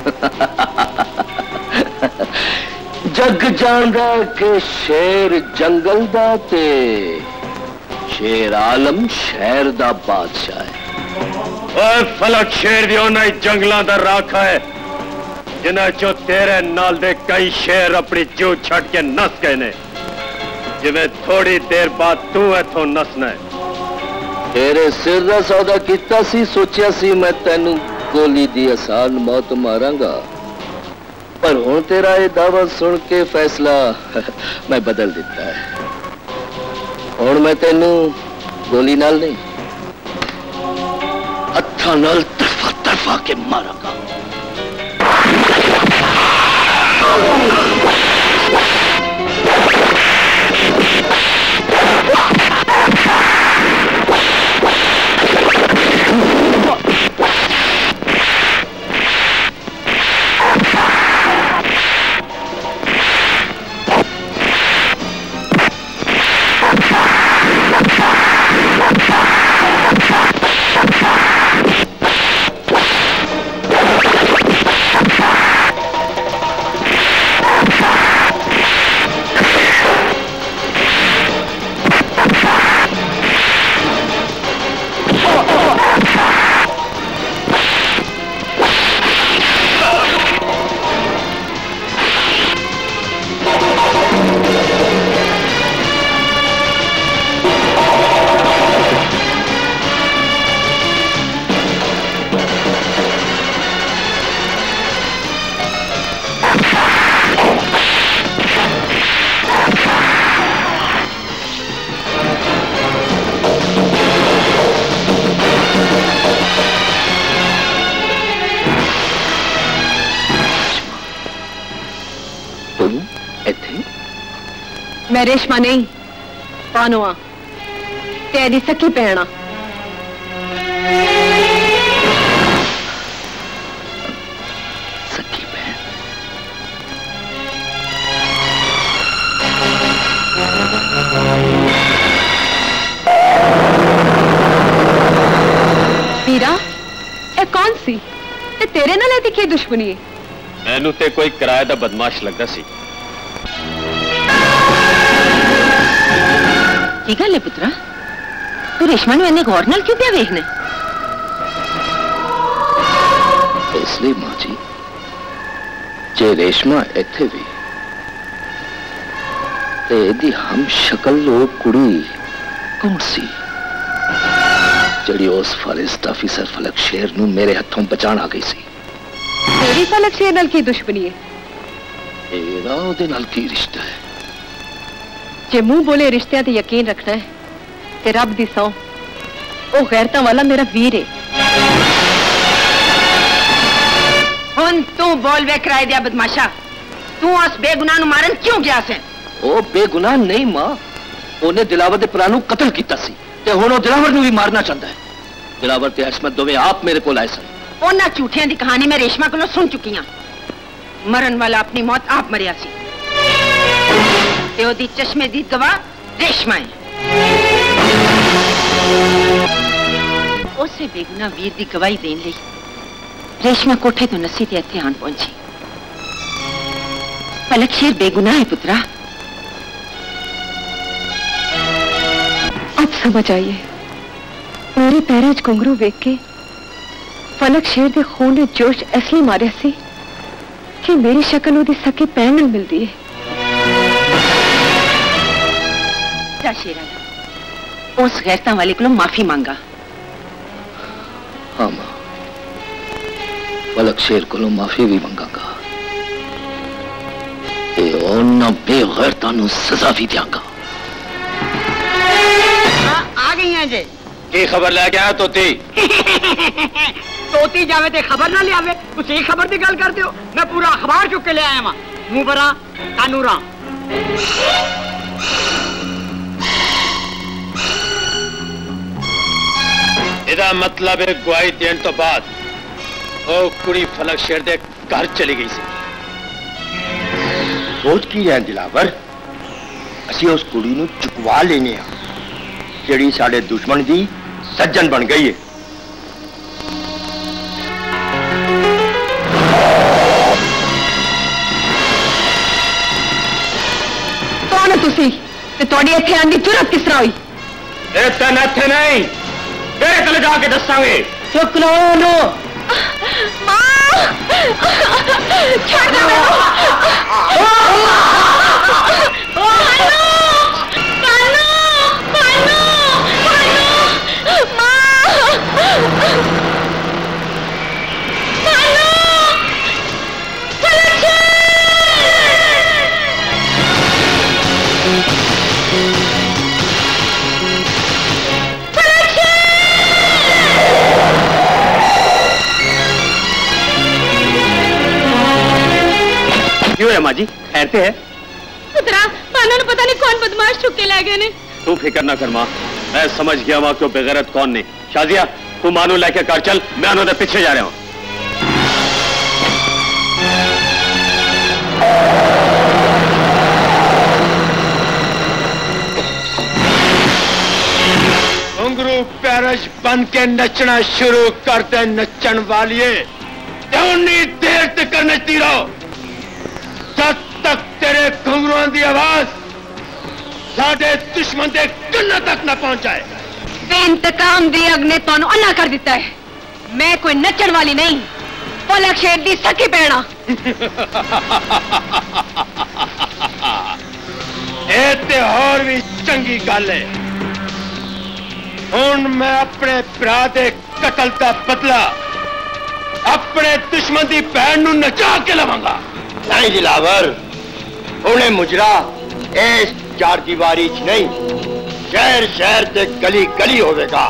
जग जानदा के शेर जंगल दा ते शेर आलम शहर दा बादशाह है। ओए फलक शेर दी ओना ही जंगलां दा राखा है, जिन्हां चो तेरे नाल दे कई शेर अपनी जीव छड़ के नस गए ने, जिवें थोड़ी देर बाद तू इथों नसना है। तेरे सिर दा सौदा कीता सी, सोचिया सी मैं तेनू गोली दी आसान मौत मारांगा, पर हुण तेरा ये दावा सुन के फैसला मैं बदल दिता है। हुण मैं तेनू गोली नाल नहीं, हत्थां नाल तरफा तरफा के मारांगा। मैं रेशमा नहीं, पानुआ तेरी सखी भैणा। सखी बहन? वीरा, ए कौन सी? ए तेरे नाल ऐसी की दुश्मनी है? मैनू ते कोई किराए दा बदमाश लगदा सी। की गल है पुत्रा, तू रेशमा नूं इन्ने गौर नाल क्यों पिया वेखना? इसलिए मां जी, जे रेशमा इत्थे भी ते एदी हम शक्ल लोग कुड़ी कौन सी जड़ी उस फरिश्त ऑफिसर फलक शेर नूं मेरे हथों बचाण आ गई सी? तेरी फलक शेर नाल की दुश्मनी है? तेरा उहदे नाल की रिश्ता है? जे मुंह बोले रिश्तियां ते यकीन रखना है ते रब दी सौ, ओ गैरतां वाला मेरा वीर है। हुन तू बोल वे किराए दिया बदमाशा, तू उस बेगुनाह नूं मारन क्यों गया से? ओ बेगुनाह नहीं मां, ओने दिलावर दे भरा नूं कत्ल कीता सी ते हुण ओ दिलावर नूं भी मारना चाहता है। दिलावर ते हसमत दोवें आप मेरे कोल आए सन। उन्हां झूठियां दी कहानी मैं रेशमा कोलों सुन चुकी हां। मरन वाला अपनी मौत आप मरिया सी ते ओदी चश्मे दी गवाह रेशमा है। उसे बेगुनाह वीर दी गवाही देने लई रेशमा कोठे तो नसी ते इत्थे आन पहुंची। फलक शेर बेगुनाह है पुत्रा। अब समझ आइए मेरे पैरों च घुंघरू वेख के फलक शेर दे खून ने जोश इसलिए मारिया सी कि मेरी शक्ल ओदी सकी भैन नाल मिलदी है। जा शेरा उस गैरता वाले को माफी मांगा। हाँ मां, फलक शेर को माफी भी मंगागा ते उन्हां बेगैरतां नूं सजा भी देंगा। आ गई हैं जी। की खबर लैके आया तोती? तोती जावे ते खबर ना ले आवे। तुम एक खबर की गल करते हो, मैं पूरा अखबार चुक के ले आया वहां। मुंह भरा कानूरा। इहदा मतलब है गवाही देने तो बाद वो कुड़ी फलक शेर दे घर चली गई सी। सोच की रहे दिलावर, असी उस कुड़ी नूं चुकवा लेने आ जिहड़ी साडे दुश्मन दी सज्जन बन गई है। कौन हो तुसी ते तुहाडी इत्थे आने दी जुर्रत किस तरह हुई? ए तन इत्थे नहीं, तेरे कोल जाके दसांगे। चुक लो लो। मां छोड़ दे क्यों है माँ जी, खैरते है? पुत्रा पाना ने पता नहीं कौन बदमाश चुक के ले गए ने। तू फिक्र ना कर माँ, मैं समझ गया वहां क्यों बेगैरत कौन ने। शाजिया तू मानू लेके कर चल, मैं उन्होंने पीछे जा रहा हूं। घुंघरू पैरज बन के नचना शुरू करते नचन वालिए, उन्नी देर तक नचती रहो जब तक तेरे घुंघरुओं की आवाज साडे दुश्मन के कन्ना तक न पहुंच जाए। इंतकाम दी अग ने तुहानू अन्ना कर दिता है। मैं कोई नचन वाली नहीं, फलक शेर दी सकी भैणा। ये ते होर भी चंगी गल है। हुण मैं अपने भरा दे कतल का बदला अपने दुश्मन की भैन नूं नचा के लवांगा। नहीं दिलावर, उन्हें मुजरा इस चार दीवारी च नहीं, शहर शहर ते गली गली होवेगा।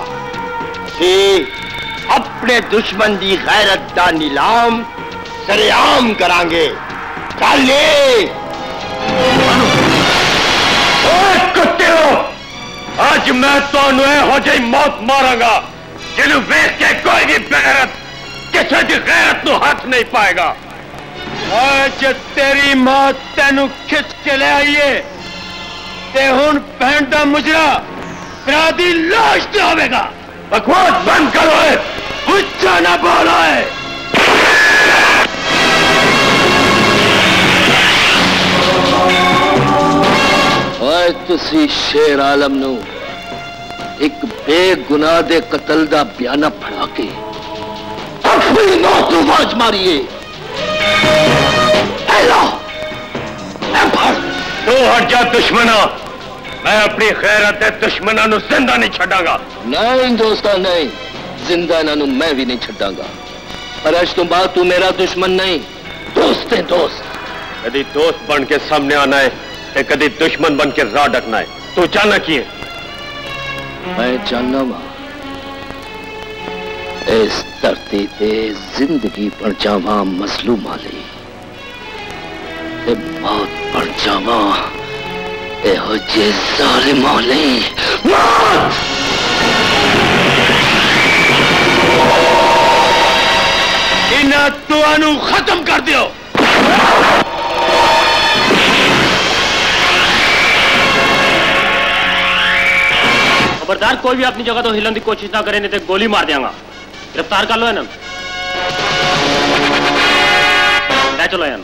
अपने दुश्मन की गैरत दा नीलाम सरेआम करांगे। काले कुत्ते हो, आज मैं तुहानू इहो जी मौत मारांगा जिन्हों वेख के कोई भी बेगैरत किसी की गैरत नूं हाथ नहीं पाएगा। आज तेरी मौत तेनू खिंच के ले आईए ते हुण भैन दा मुजरा भरा दी लाश ते होवेगा। बकवास बंद करो, उच्चा ना बोलो है। और तुसी शेर आलम नू एक बेगुनाह दे कतल दा बयाना फड़ा के अपनी मौत नू आवाज मारिए। तू हट जा दुश्मना, मैं अपनी गैरत दे दुश्मना नू जिंदा नहीं छड़ांगा। नहीं दोस्ता नहीं, जिंदा इन्हां नू मैं भी नहीं छड़ांगा। पर आज तो बाद तू मेरा दुश्मन नहीं, दोस्त है दोस्त। कभी दोस्त बन के सामने आना है ते कभी दुश्मन बन के राह डकना है। तू जानना की है? मैं जानना वा इस धरती ते जिंदगी बन जावा मजलूम वाली, मौत बन जावा एहो जे जालिम वाली। मौत इन्हां तुहानू खत्म कर दियो। खबरदार कोई भी अपनी जगह तो हिलन की कोशिश ना करे, नहीं तो गोली मार देंगा। गिरफ्तार कर लो इन्हें। चलो यार।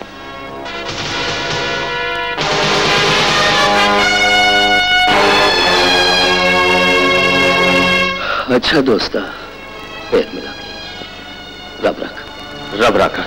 अच्छा दोस्ता, फिर मिला। रब रख। रब रखा।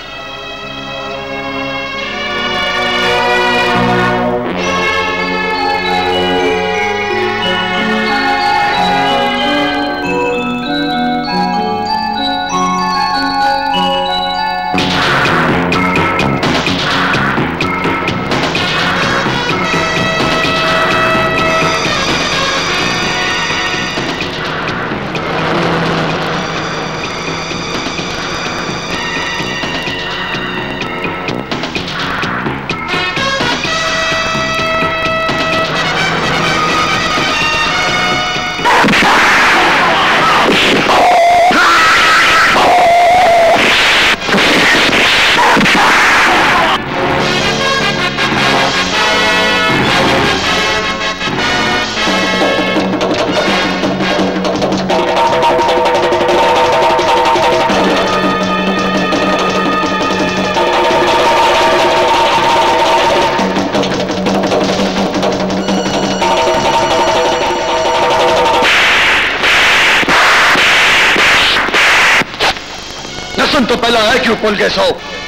तो पहला है क्यों पुल गए सो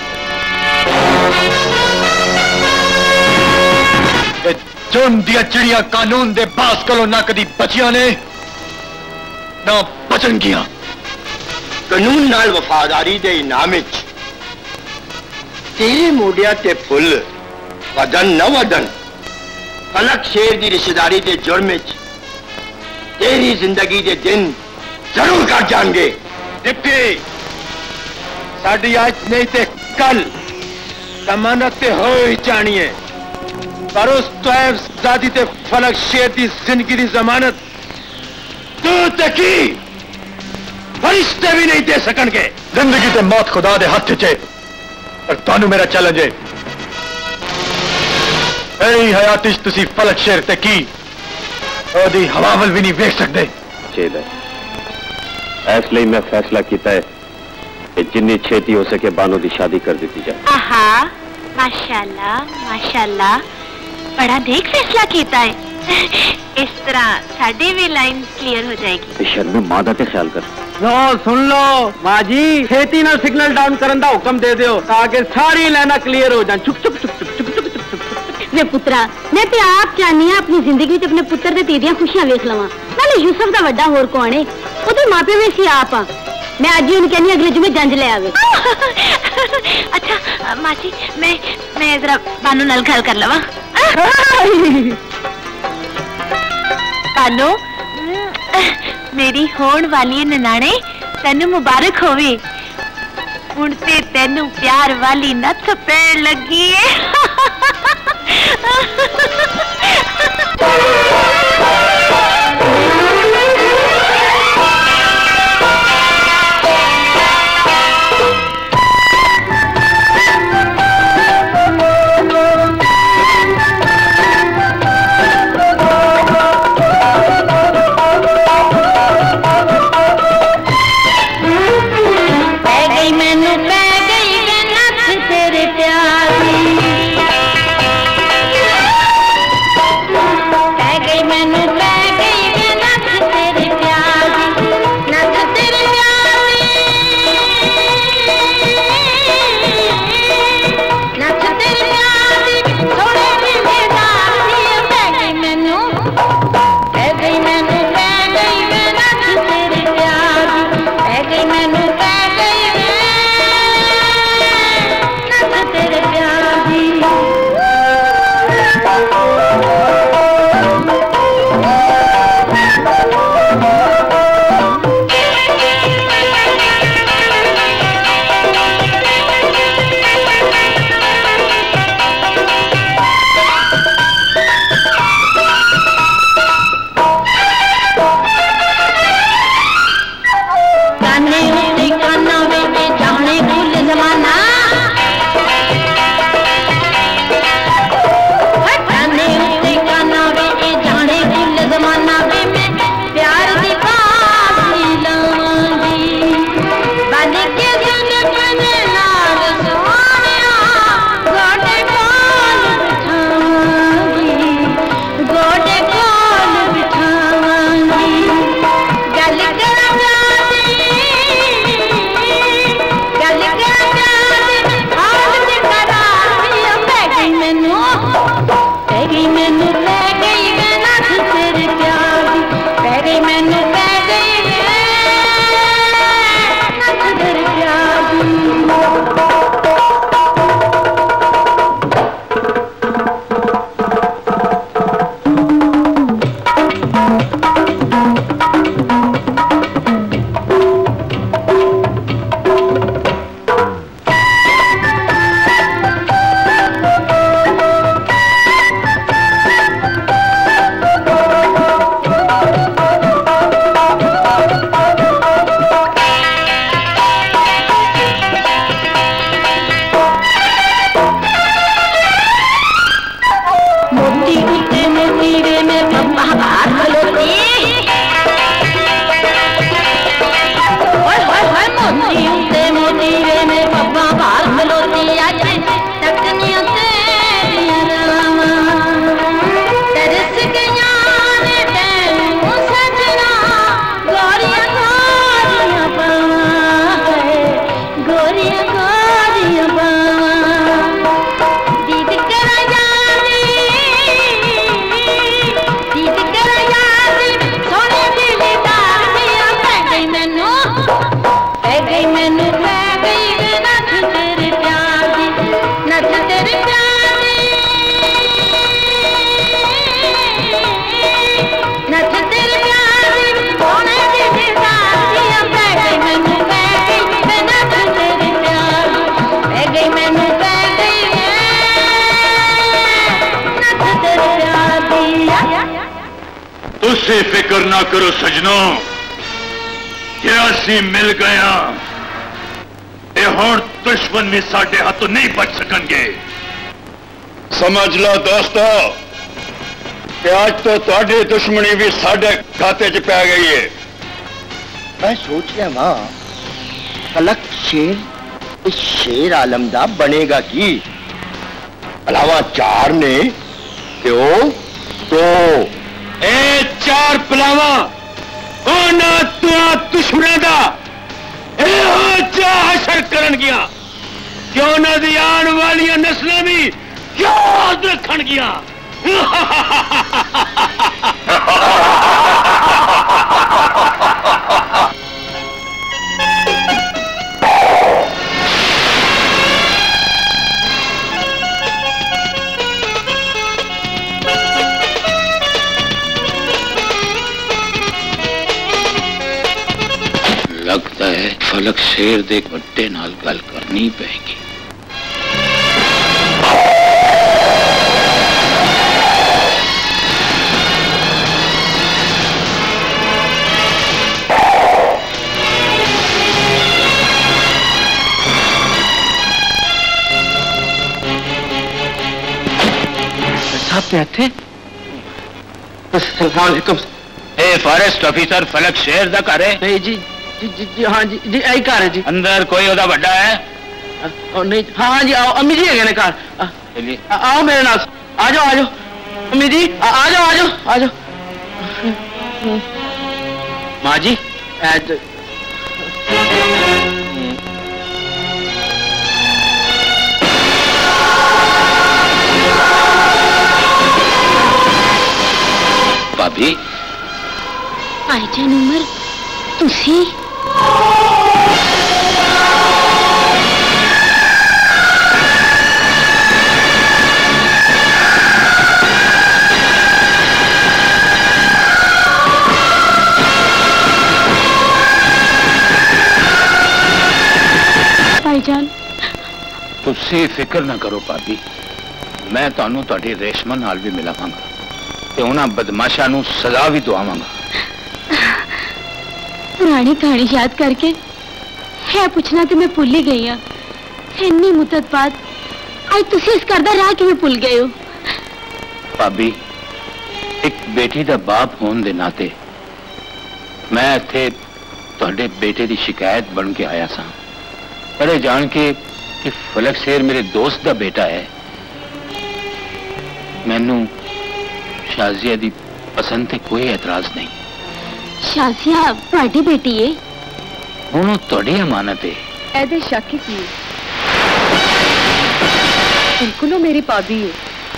जुर्म दिया चिड़िया कानून दे पास कलो ना कदी बचिया ने ना बचन किया कानून नाल वफादारी दे इनाम तेरे मोडिया ते फुल वदन न वदन फलक शेर दी रिश्तेदारी दे जुर्म तेरी जिंदगी दे दिन जरूर कट जाएंगे। डिप्टी साड़ी आज नहीं थे कल जमानत ते हो ही जानिए पर उस तैब जादी ते फलक शेर दी जिंदगी दी जमानत तू तकी फरिश्ते भी नहीं दे सकणगे। जिंदगी ते मौत खुदा दे हथ च पर तानू मेरा चैलेंज है ऐ हयातिश तुसी फलक शेर ते की ओदी हवावल भी नहीं वेख सकते। चेद है इसलिए मैं फैसला किया है कि जिन्नी छेती हो सके बानो की शादी कर दी जाए। आहा माशाल्लाह माशाल्लाह बड़ा देख फैसला किया है। इस तरह साड़ी भी लाइन क्लियर हो जाएगी। शर्म मां दा ते ख्याल कर। लो सुन लो मां जी खेती ना सिग्नल डाउन करन दा हुक्म दे दियो ताकि सारी लाइना क्लियर हो जान। चुप चुप चुप चुप चुप चुप चुप। वे पुत्रा मैं ते आप चाहनी हां अपनी जिंदगी विच अपने पुत्र दे तीदियां खुशियां वेख लवां। नाले यूसुफ दा वड्डा होर कौन है ओदे मापे वे सी आप हां। मैं आज ही उनके नहीं अगले जुमे जंज ले आवे। अच्छा मासी मैं मैं जरा बानू नाल गल कर लवा। बानू मेरी होण वाली ननाणे तेनू मुबारक होवे। हुण ते तेनू प्यार वाली नथ पैण लगी है। गई आज तकनी तेरिया रावा तरस गया ने तैनू सजना गोरिया गोरिया बावा गोरिया गोरिया बावा दीद करा यारी दीद करा यारी सोने दिल दार दिया पै गई मैनू पै गई मैनू पै गई नथ तेरे प्यार दी नथ तेरे प्यार दी नथ तेरे प्यार दी सोने दिल दार दिया पै गई मैनू पै गई नथ तेरे प्यार दी पै गई मैनू पै गई नथ तेरे प्यार दी। तुसी फिक्र ना करो सजनों कि असी मिल गया ये हुण दुश्मन भी साडे हाथों नहीं बच सकणगे। समझ लो दोस्तों कि आज तो तुहाडी दुश्मनी भी साडे खाते च पै गई है। मैं सोच रहा मां फलक शेर इस शेर आलम दा बनेगा की अलावा चार ने क्यों तो ए चार पलावा ओना तुआ दुश्मन दा हशर करन गया क्यों ना दी आने वाली नस्लें भी क्यों याद रखन गया। लगता है फलक शेर दे बड्डे नाल गल करनी पेगी। साहब पे थे अस्सलामुअलैकुम। ए फॉरेस्ट ऑफिसर फलक शेर दा घर है? नहीं जी जी जी, जी हाँ जी जी यही घर है जी। अंदर कोई ओदा बड़ा है? और नहीं हाँ हाँ जी आओ अम्मी जी है घर। चलिए आओ मेरे नाल आ जाओ आ जाओ अम्मी जी आ, आ जाओ आ जाओ आ जाओ। माँ जी भाभी भाईजान उमर तुसी भाईजान तुसी फिक्र ना करो भाभी मैं तुहानू तुहाडी रेशमा नाल भी मिलावांगा ते उन्हां बदमाशां नू सजा भी दवावांगा। पुरानी कहानी याद करके है पूछना तो मैं भूल ही गई हाँ। इन्नी मुद्दत बाद आज तुसी इस घर दा राह किवें भूल गए हो? भाभी एक बेटी दा बाप होने दे नाते मैं इत्थे तुहाडे बेटे दी शिकायत बन के आया सा पर जान के कि फलक शेर मेरे दोस्त दा बेटा है। मैनू शाजिया दी पसंद ते कोई एतराज नहीं। शाजिया तुहाडी बेटी है? हुण तुहाडी अमानत है। ऐदे शक की बिल्कुल मेरी भाभी है।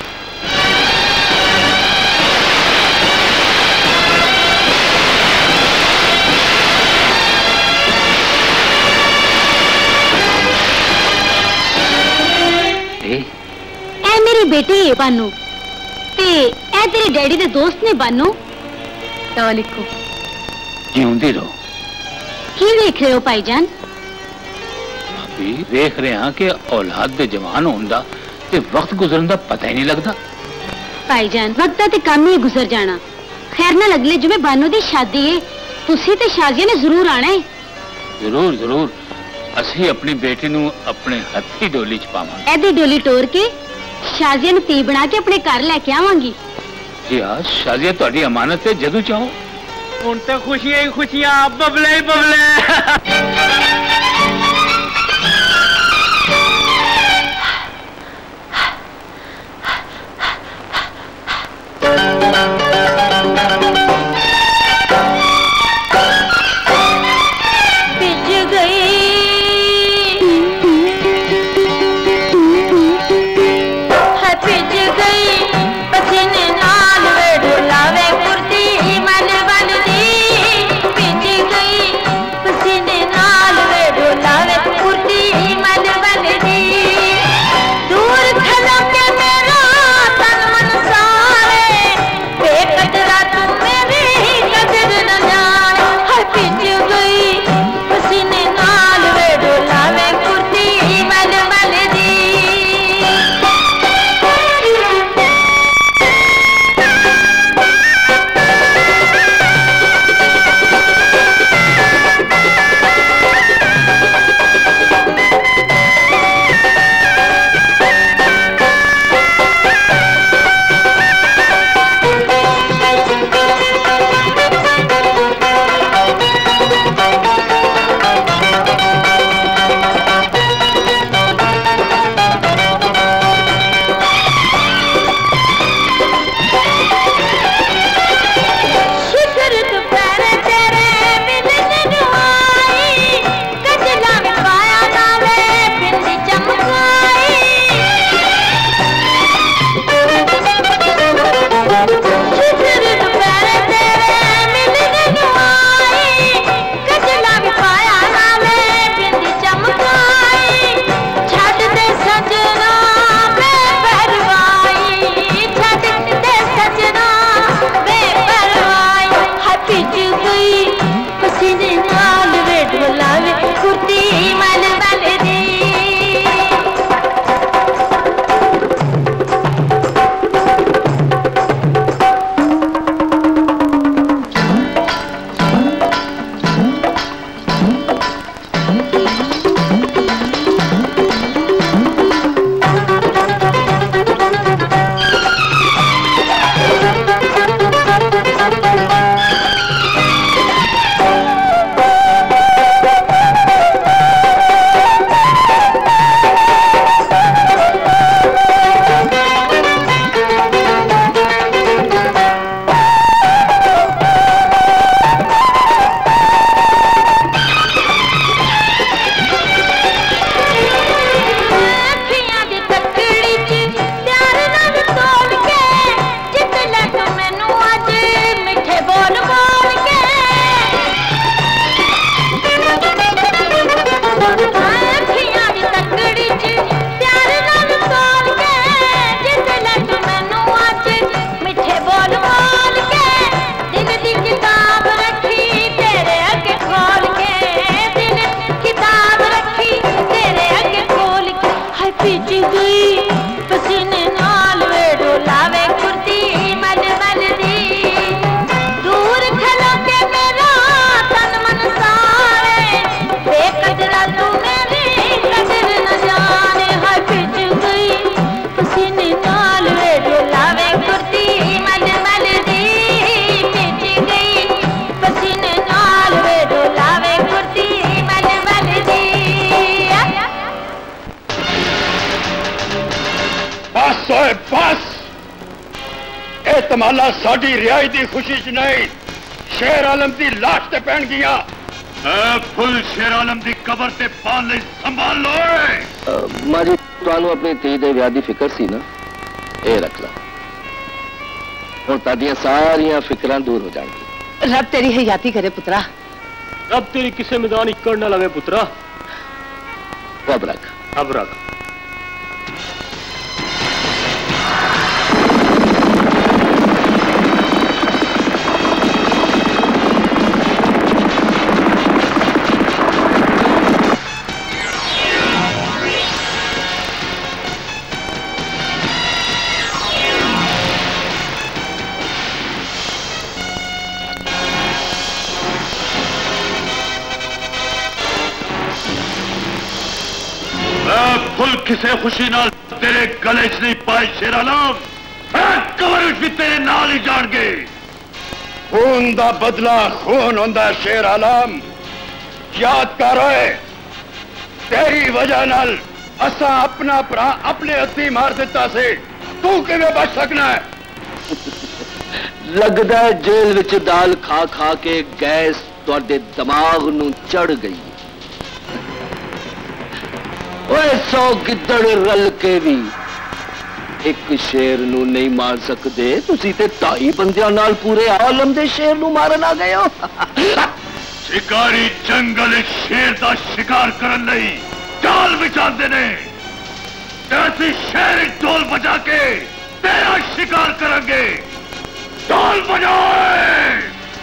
ए मेरी बेटी है बानू ते ए तेरे डैडी दे दोस्त ने बानू। ना लिखो जीउंदी रहो। की देख रहे हो भाईजान? भाभी देख रहे हैं कि औलाद दे जवान होने दा ते वक्त गुजरन दा पता ही नहीं लगता। भाईजान वक्त ते कम ही गुजर जाना। खैर ना अगले जुमे बानू दी शादी है तुसी ते शाजिया ने जरूर आना है। जरूर जरूर असी अपनी बेटी नू अपने हथी डोली च पावांगे। ऐदी डोली टोर के शाजिया नू धी बना के अपने घर लेके आवांगी। जी हाँ शाजिया तुहाडी अमानत है जदों चाहो। हुण तो खुशियां ही खुशियां बबले ही बबले। ओए बस ए तमाला साडी रिहाई दी खुशी च नहीं शेर आलम दी लाश ते पैण गियां फुल शेर आलम दी कबर ते पान ले संभाल लो मां जी तुहानू अपनी धी दे विआह दी फिक्र सी ना ए रख ला हुण तादियां सारियां फिक्रां दूर हो जाणगी रब तेरी हयाती करे पुत्रा रब तेरी किसे मैदान इकड़ ना लवे पुत्रा अब रख अब रख फुल किसे खुशी नाल तेरे गले च नहीं पाए शेर आलम कबर भी तेरे नाल ही जान गए खून दा बदला खून होंदा शेर आलम याद कर ओए तेरी वजह नाल असा अपना भरा अपने हथी मार दिता से तू किवें बच सकना है लगदा है जेल विच दाल खा खा के गैस तुहाडे दिमाग नूं चढ़ गई ओए सौ गिद्दड़ रल के भी एक शेर नू नहीं मार सकते तुसी ते ढाई बंदियां नाल पूरे आलम दे शेर नू मारन आ गए हो शिकारी जंगल शेर दा शिकार करन लई जाल बिछांदे ने ऐसी शेर ढोल बजा के तेरा शिकार करेंगे ढोल बजाए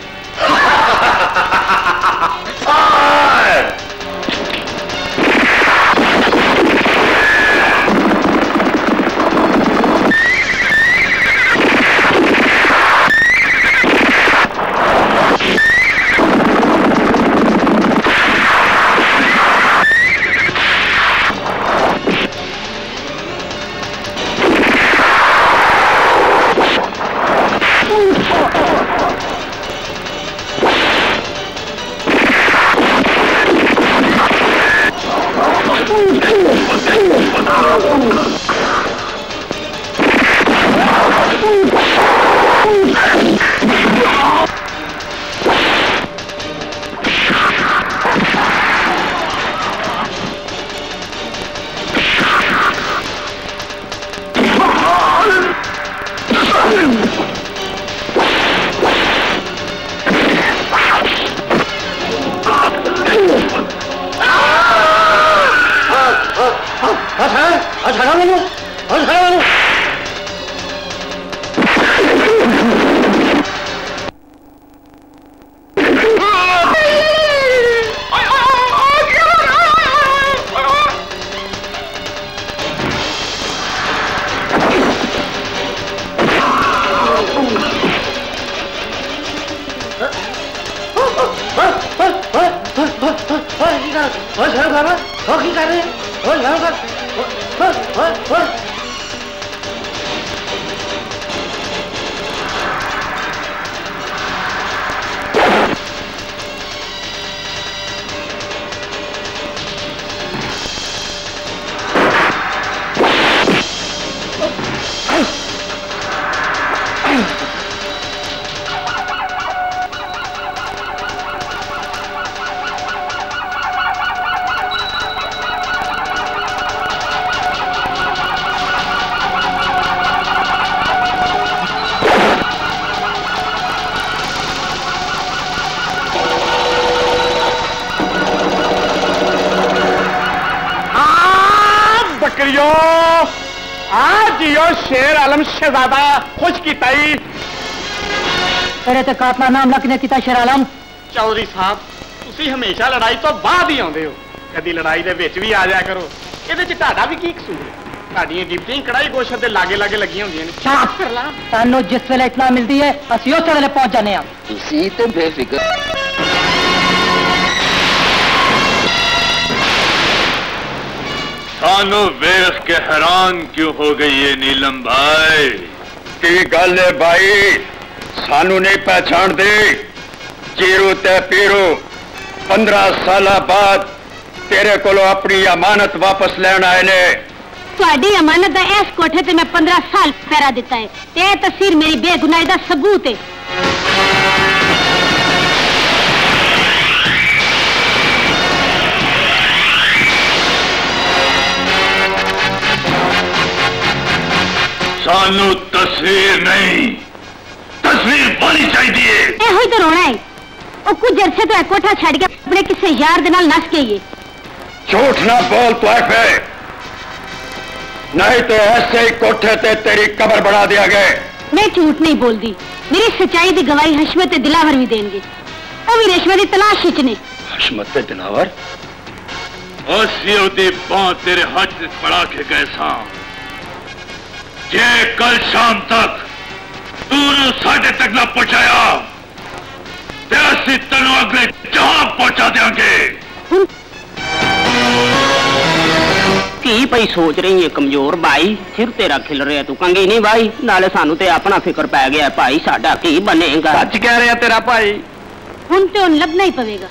शेर आलम शहजादा खुश किता ही तेरे ते कातना नाम लखने किता शेर आलम चौधरी साहब तुसी हमेशा लड़ाई तो बाद ही आउंदे हो कदी लड़ाई दे विच भी आ जाया करो इहदे च तुहाडा भी की कसूर है तुहाडीआं ड्यूटियां कड़ाई गोशत दे लागे लागे लगी होंदियां ने शाबाश सानू जिस वेले इतना मिलदी है असि उस वेले पहुंच जाने आ तुसी ते बेफिक्र सानू वेख के हैरान क्यों हो गई है नीलम भाई की गल है भाई सानू नहीं पहचान दे जीरू ते पीरू पंद्रह साल बाद तेरे को अपनी अमानत वापस लेना आए ने ਤੁਹਾਡੀ अमानत ਦਾ इस कोठे ते मैं पंद्रह साल पहरा दिता है। ये तस्वीर मेरी बेगुनाही का सबूत है। सानू तस्वीर नहीं, तस्वीर बनी चाहिए। ए हुई तो रोना है। वो कुछ अरसे तो कोठा छड़ के अपने किसी यार दे नाल नस के ये। झूठ ना बोल तोहफे, नहीं तो ऐसे ही कोठे ते तेरी कब्र बना दिया गए। मैं झूठ नहीं बोलती, मेरी सच्चाई की गवाही हशमत दिलावर भी देंगे। वो भी रेशमा की तलाश ने। हशमत दिलावर असली बात तेरे हाथ से पड़ा के गए सा जे कल शाम तक तूने साढ़े तक ना पहुंचाया ते असी तेनों अगले जहां पहुंचा देंगे। की पई सोच रही है कमजोर भाई, सिर तेरा खिल रहा तू कंगी नहीं भाई, नाले सानू ते अपना फिक्र पै गया भाई साडा की बनेगा। सच कह रहा तेरा भाई, हुन तो लभना ही पवेगा।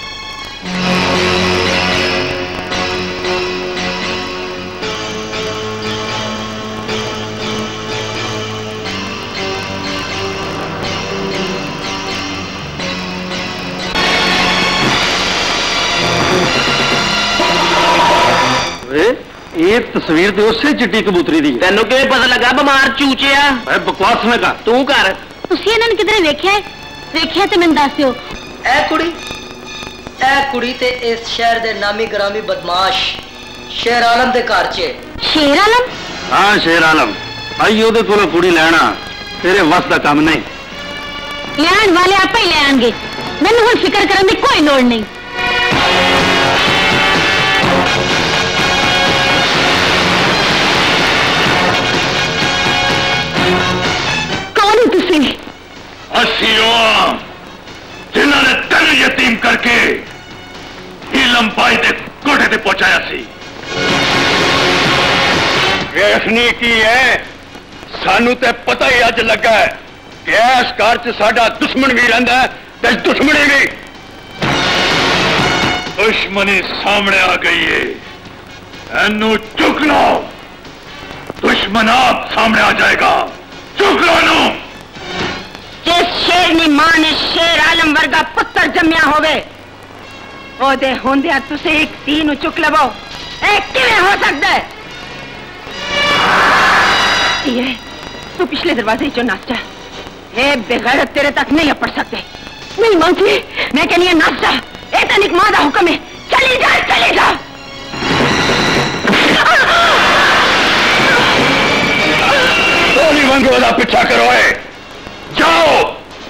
ये तस्वीर तो उससे चिट्टी कबूतरी दी। तेनों किवें पता लगा बीमार चूचे आ? बकवास ना कर, तू कर। तुसी इन्हां किधरे वेख्या है? वेख्या ते मैनूं दस दिओ। ए कुड़ी, ए कुड़ी ते इस शहर दे नामी ग्रामी बदमाश शेर आलम दे घर च। शेर आलम? हाँ शेर आलम, आई ओदे कोलों कुड़ी लैना तेरे वस दा काम नहीं। लैण वाले आपे ही ले आएंगे, मैनूं हुण फिक्र करन दी कोई लोड़ नहीं। असी जिन्होंने तेन यतीम करके ही लंबाई दे कोठे ते पहुंचाया सी। वेखनी की है, सानू ते पता ही अज लगा है कि इस घर च साडा दुश्मन भी रहिंदा है ते दुश्मनी भी। दुश्मनी सामने आ गई है, एनू चुक लो, दुश्मन आप सामने आ जाएगा। चुक लो नू। जिस शेरनी मां ने शेर आलम वर्गा पुत्र जम्या होवे ओदे होंदिया तुसे एक धी नूं चुक लवो, ए किवें हो सकदा है? ये तू पिछले दरवाजे चो नस जा, ए बेगैरत तेरे तक नहीं अपड़ सकते। नहीं मां जी, मैं कहनी है नस जा, ए तनिक मां दा हुक्म है, चली जा चली जा। गोली मंगो दा पीछा करो, ए जाओ।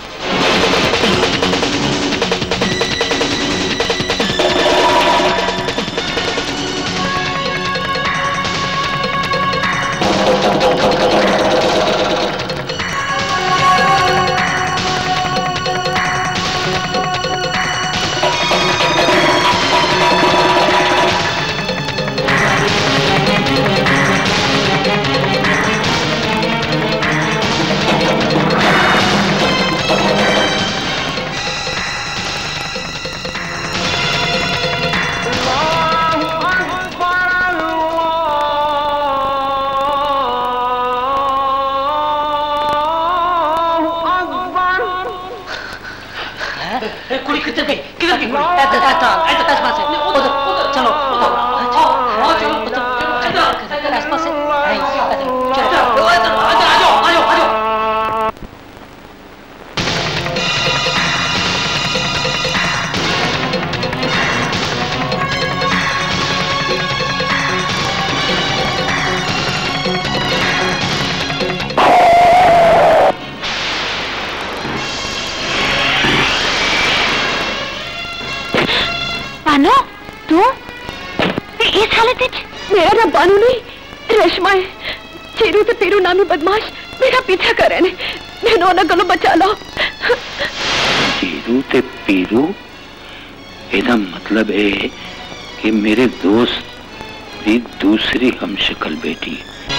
बदमाश मेरा पीछा कर रहे हैं, मैंने उन्हें गलो बचा लो। जीरू ते पीरू, एदा मतलब है कि मेरे दोस्त की दूसरी हमशक्ल बेटी।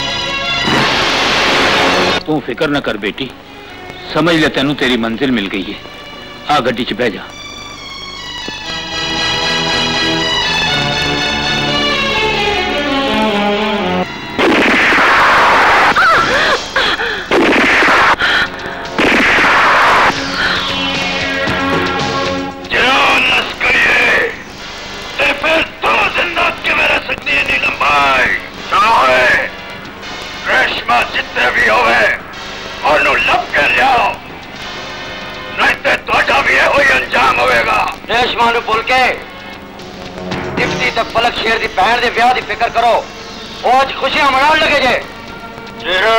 तू फिक्र न कर बेटी, समझ ले तेनू तेरी मंजिल मिल गई है। आ गड्डी च बह जा। चाहे रेशमा जितने भी होवे और लब के लियाओ, नहीं तो तुहाडा भी यह ही अंजाम होगा। रेशमा नूं भुल के डिप्टी ते फलक शेर दी भैन दे विआह दी फिक्र करो, आज खुशियां मनाउण लगे जे। जीरो,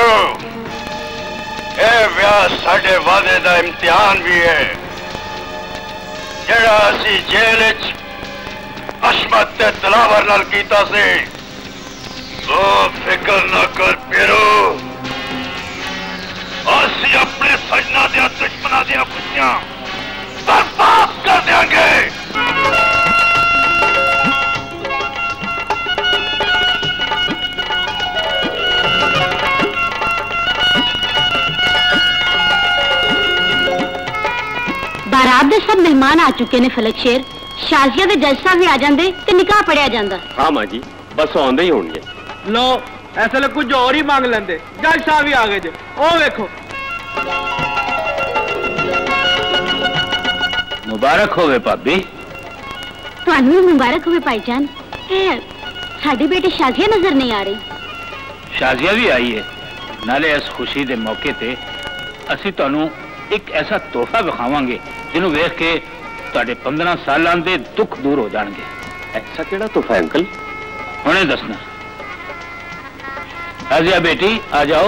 यह विआह साडे वादे दा इम्तिहान भी है, जेड़ा असी जेल च अशमत ते दिलावर नाल कीता सी। तो फिक्र न कर पीरू, असी अपने सजना दिया दुश्मना दिया खुशियां बर्बाद कर देंगे। बारात दे सब मेहमान आ चुके ने फलक शेर, शाजिया दे जज साहब भी आ जांदे ते निकाह पढ़िया जांदा। हाँ मां जी, बस आंदे ही होंगे। लो ऐसे लोग कुछ और ही मांग लेंदे, जज साहब भी आ गए जे। ओ देखो, मुबारक होवे भाभी। तुहानू मुबारक होवे भाईजान। ए साडी बेटी शाजिया नजर नहीं आ रही। शाजिया भी आई है, नाले इस खुशी दे मौके ते असी तुहानू एक ऐसा तोहफा विखावांगे जिन्हों वेख के तुहाडे पंद्रह सालां दे दुख दूर हो जाएंगे। ऐसा केड़ा तोहफा अंकल? हुणे दसना। शाजिया बेटी आ जाओ।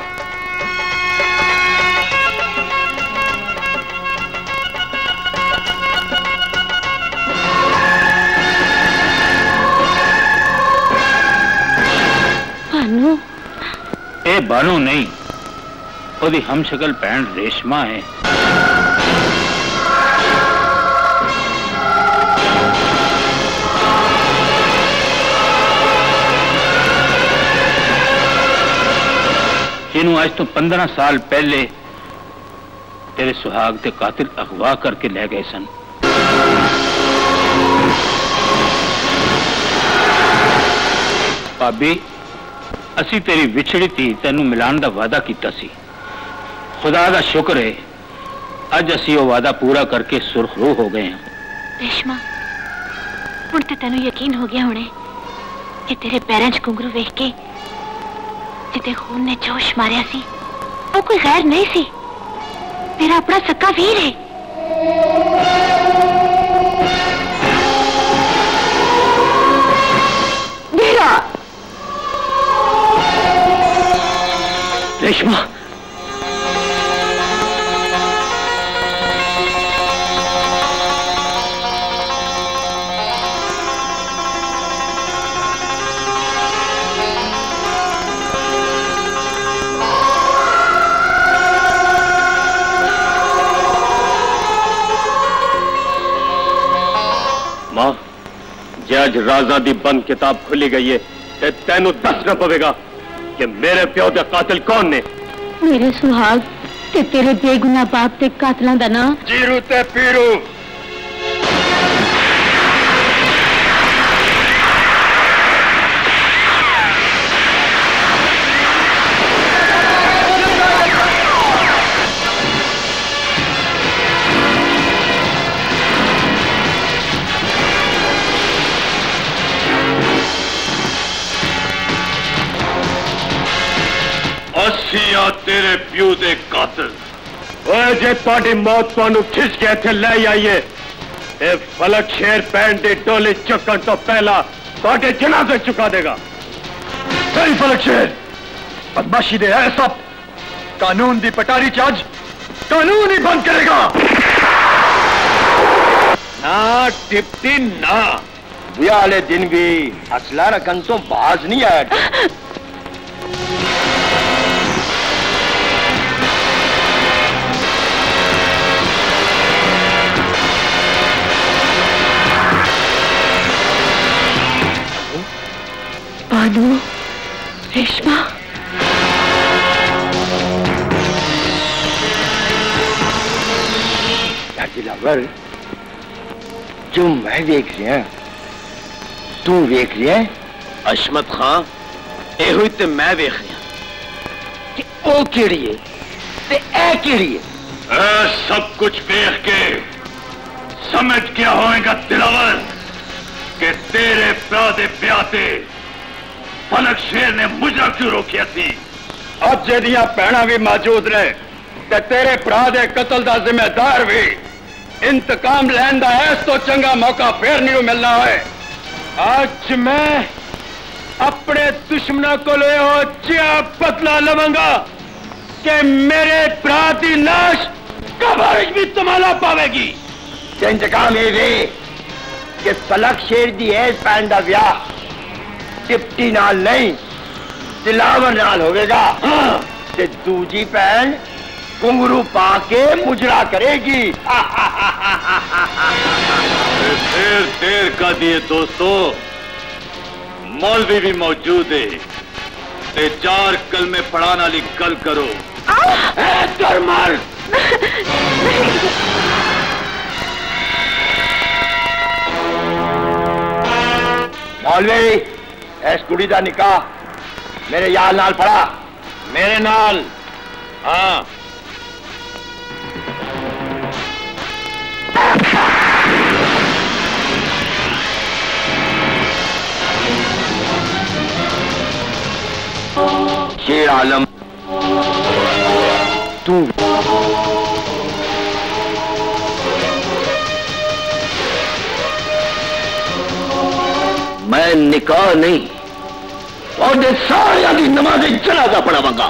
बानू? ए बानू नहीं, ओदी हमशक्ल भैन रेशमा है। जिन्हों आज तो पंद्रह साल पहले तेरे सुहाग ते कातिल अगवा करके ले गए सन। भाभी, असी तेरी विछड़ी थी तेनू मिलान दा वादा कीता सी। खुदा दा शुक्र है अज असी वो वादा पूरा करके सुरखरू हो गए हैं। रेशमा, हुण ते तेनू यकीन हो गया होने कि तेरे पैरों च घुंघरू वेख के जिते खून ने जोश मारिया सी वो कोई गैर नहीं सी, तेरा अपना सक्का वीर है। वीरा! रेशमा, मां, जे अज राजा दी बंद किताब खुली गई है ते तेनू दसना पवेगा कि मेरे प्यो दे कातिल कौन ने। मेरे सुहाग ते तेरे बेगुनाह बाप ते कातलां दा नाम जीरू ते पीरू। असिया तेरे प्यू दे कातिल। ओए जे तुहाडी मौत तुहानू खिंच के इत्थे ले आईए ते फलक शेर पैन दे डोले चुकन तो पहला तुहाडे जनाजे चुका देगा। नहीं फलक शेर, बदमाशी दे है सब कानून दी पटारी च अज कानून ही बंद करेगा। ना टिप्टी ना, ब्याह वाले दिन भी असला रकन तो बाज नहीं आया। बानू, रेशमा, दिलावर, जो मैं देख रहा तू देख रहा है? अशमत खां, एहो ते मैं देख रहा कि ओ केड़ी है ते ए केड़ी है। ए सब कुछ देख के समझ क्या होएगा दिलावर कि तेरे प्या दे प्याते फलक शेर ने मुझे क्यों रोकिया थी? अब जेदियां भैणां भी मौजूद ने ते तेरे भरा दे कतल दा जिम्मेदार भी। इंतकाम लैन दा इस तो चंगा मौका फिर नहीं मिलना है। आज मैं अपने दुश्मनों को ले चिया बदला लवांगा कि मेरे भरा की लाश कब्र भी तुम्हारा पावेगी। इंतकाम ये वे कि फलक शेर दी ऐस भैन दा ब्याह चिपटी नाल नहीं दिलावर नाल होवेगा। हाँ। ते दूजी भैन घुंघरू पा के मुजरा करेगी। फिर देर का दिए दोस्तों, मौलवी भी मौजूद है ते चार कलमे पढ़ाने वाली गल करो। मर मौलवी इस कुड़ी का निकाह मेरे यार नाल पड़ा। मेरे नाल? हाँ। शेर आलम तू मैं निकाह नहीं और सारिया की नमाज जनाजा पढ़ावांगा।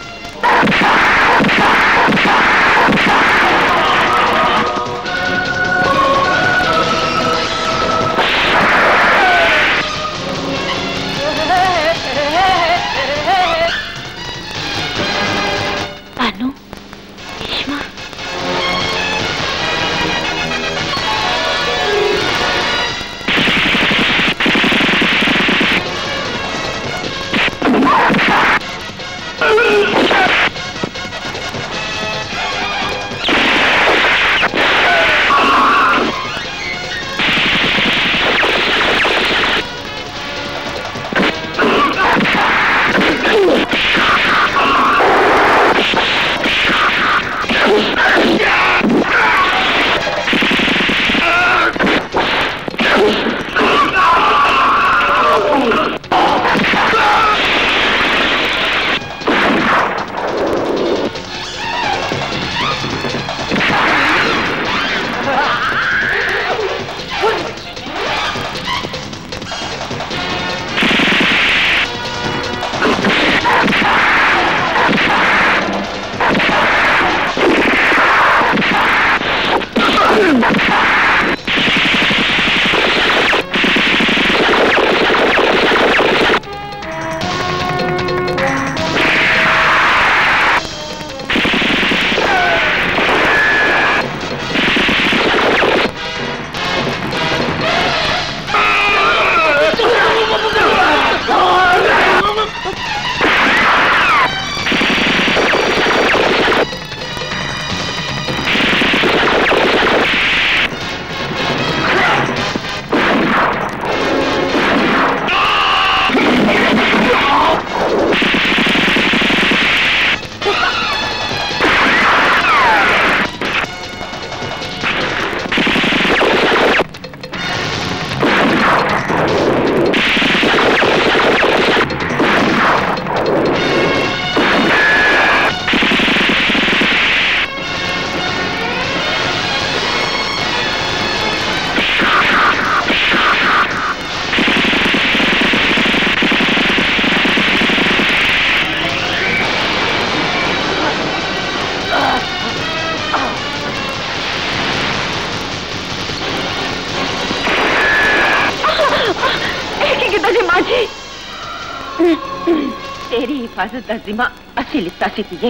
तेरी हिफाजत का जिम्मा असी लिता सी पिए।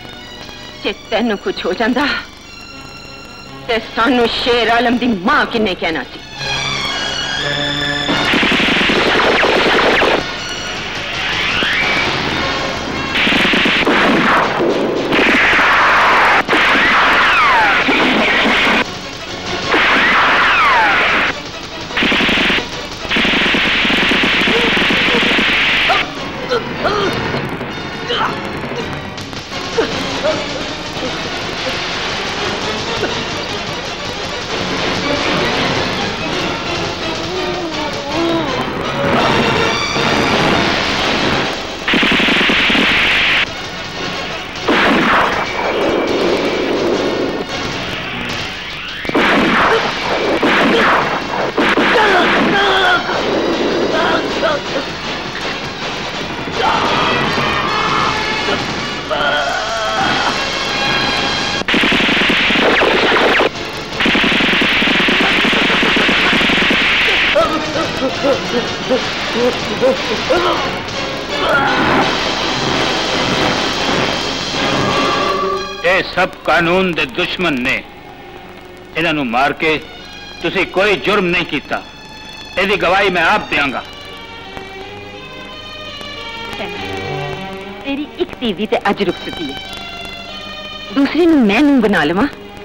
जे तेन कुछ हो जाता ते सानू शेर आलम दी मां किन्ने कहना सी। ये सब कानून दे दुश्मन ने इन्हों मार के तुसी कोई जुर्म नहीं किया। इसकी गवाही मैं आप देंगा। तेरी एक तीवी ते अज रुखसती है, दूसरी नूं मैं नूं बना लवां।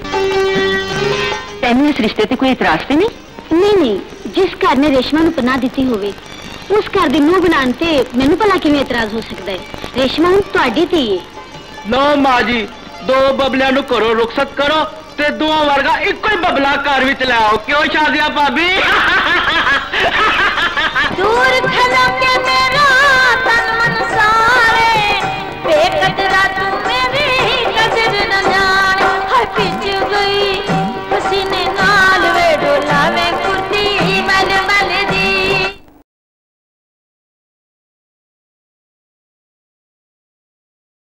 तैनूं इस रिश्ते ते कोई इतराज ते नहीं? नहीं नहीं, जिस घर ने रेशमा नूं पनाह दिती होवे उस घर दी नूं बनाने ते मैनूं भला किवें इतराज हो सकदा है? रेशमा हुण तुहाडी धी है। नो मां जी, दो बबलियां नूं घरों रुखसत करो ते दो वर्गा इक्को ही बबला घर विच ले आओ। क्यों शादिया भाभी? दूर खलो के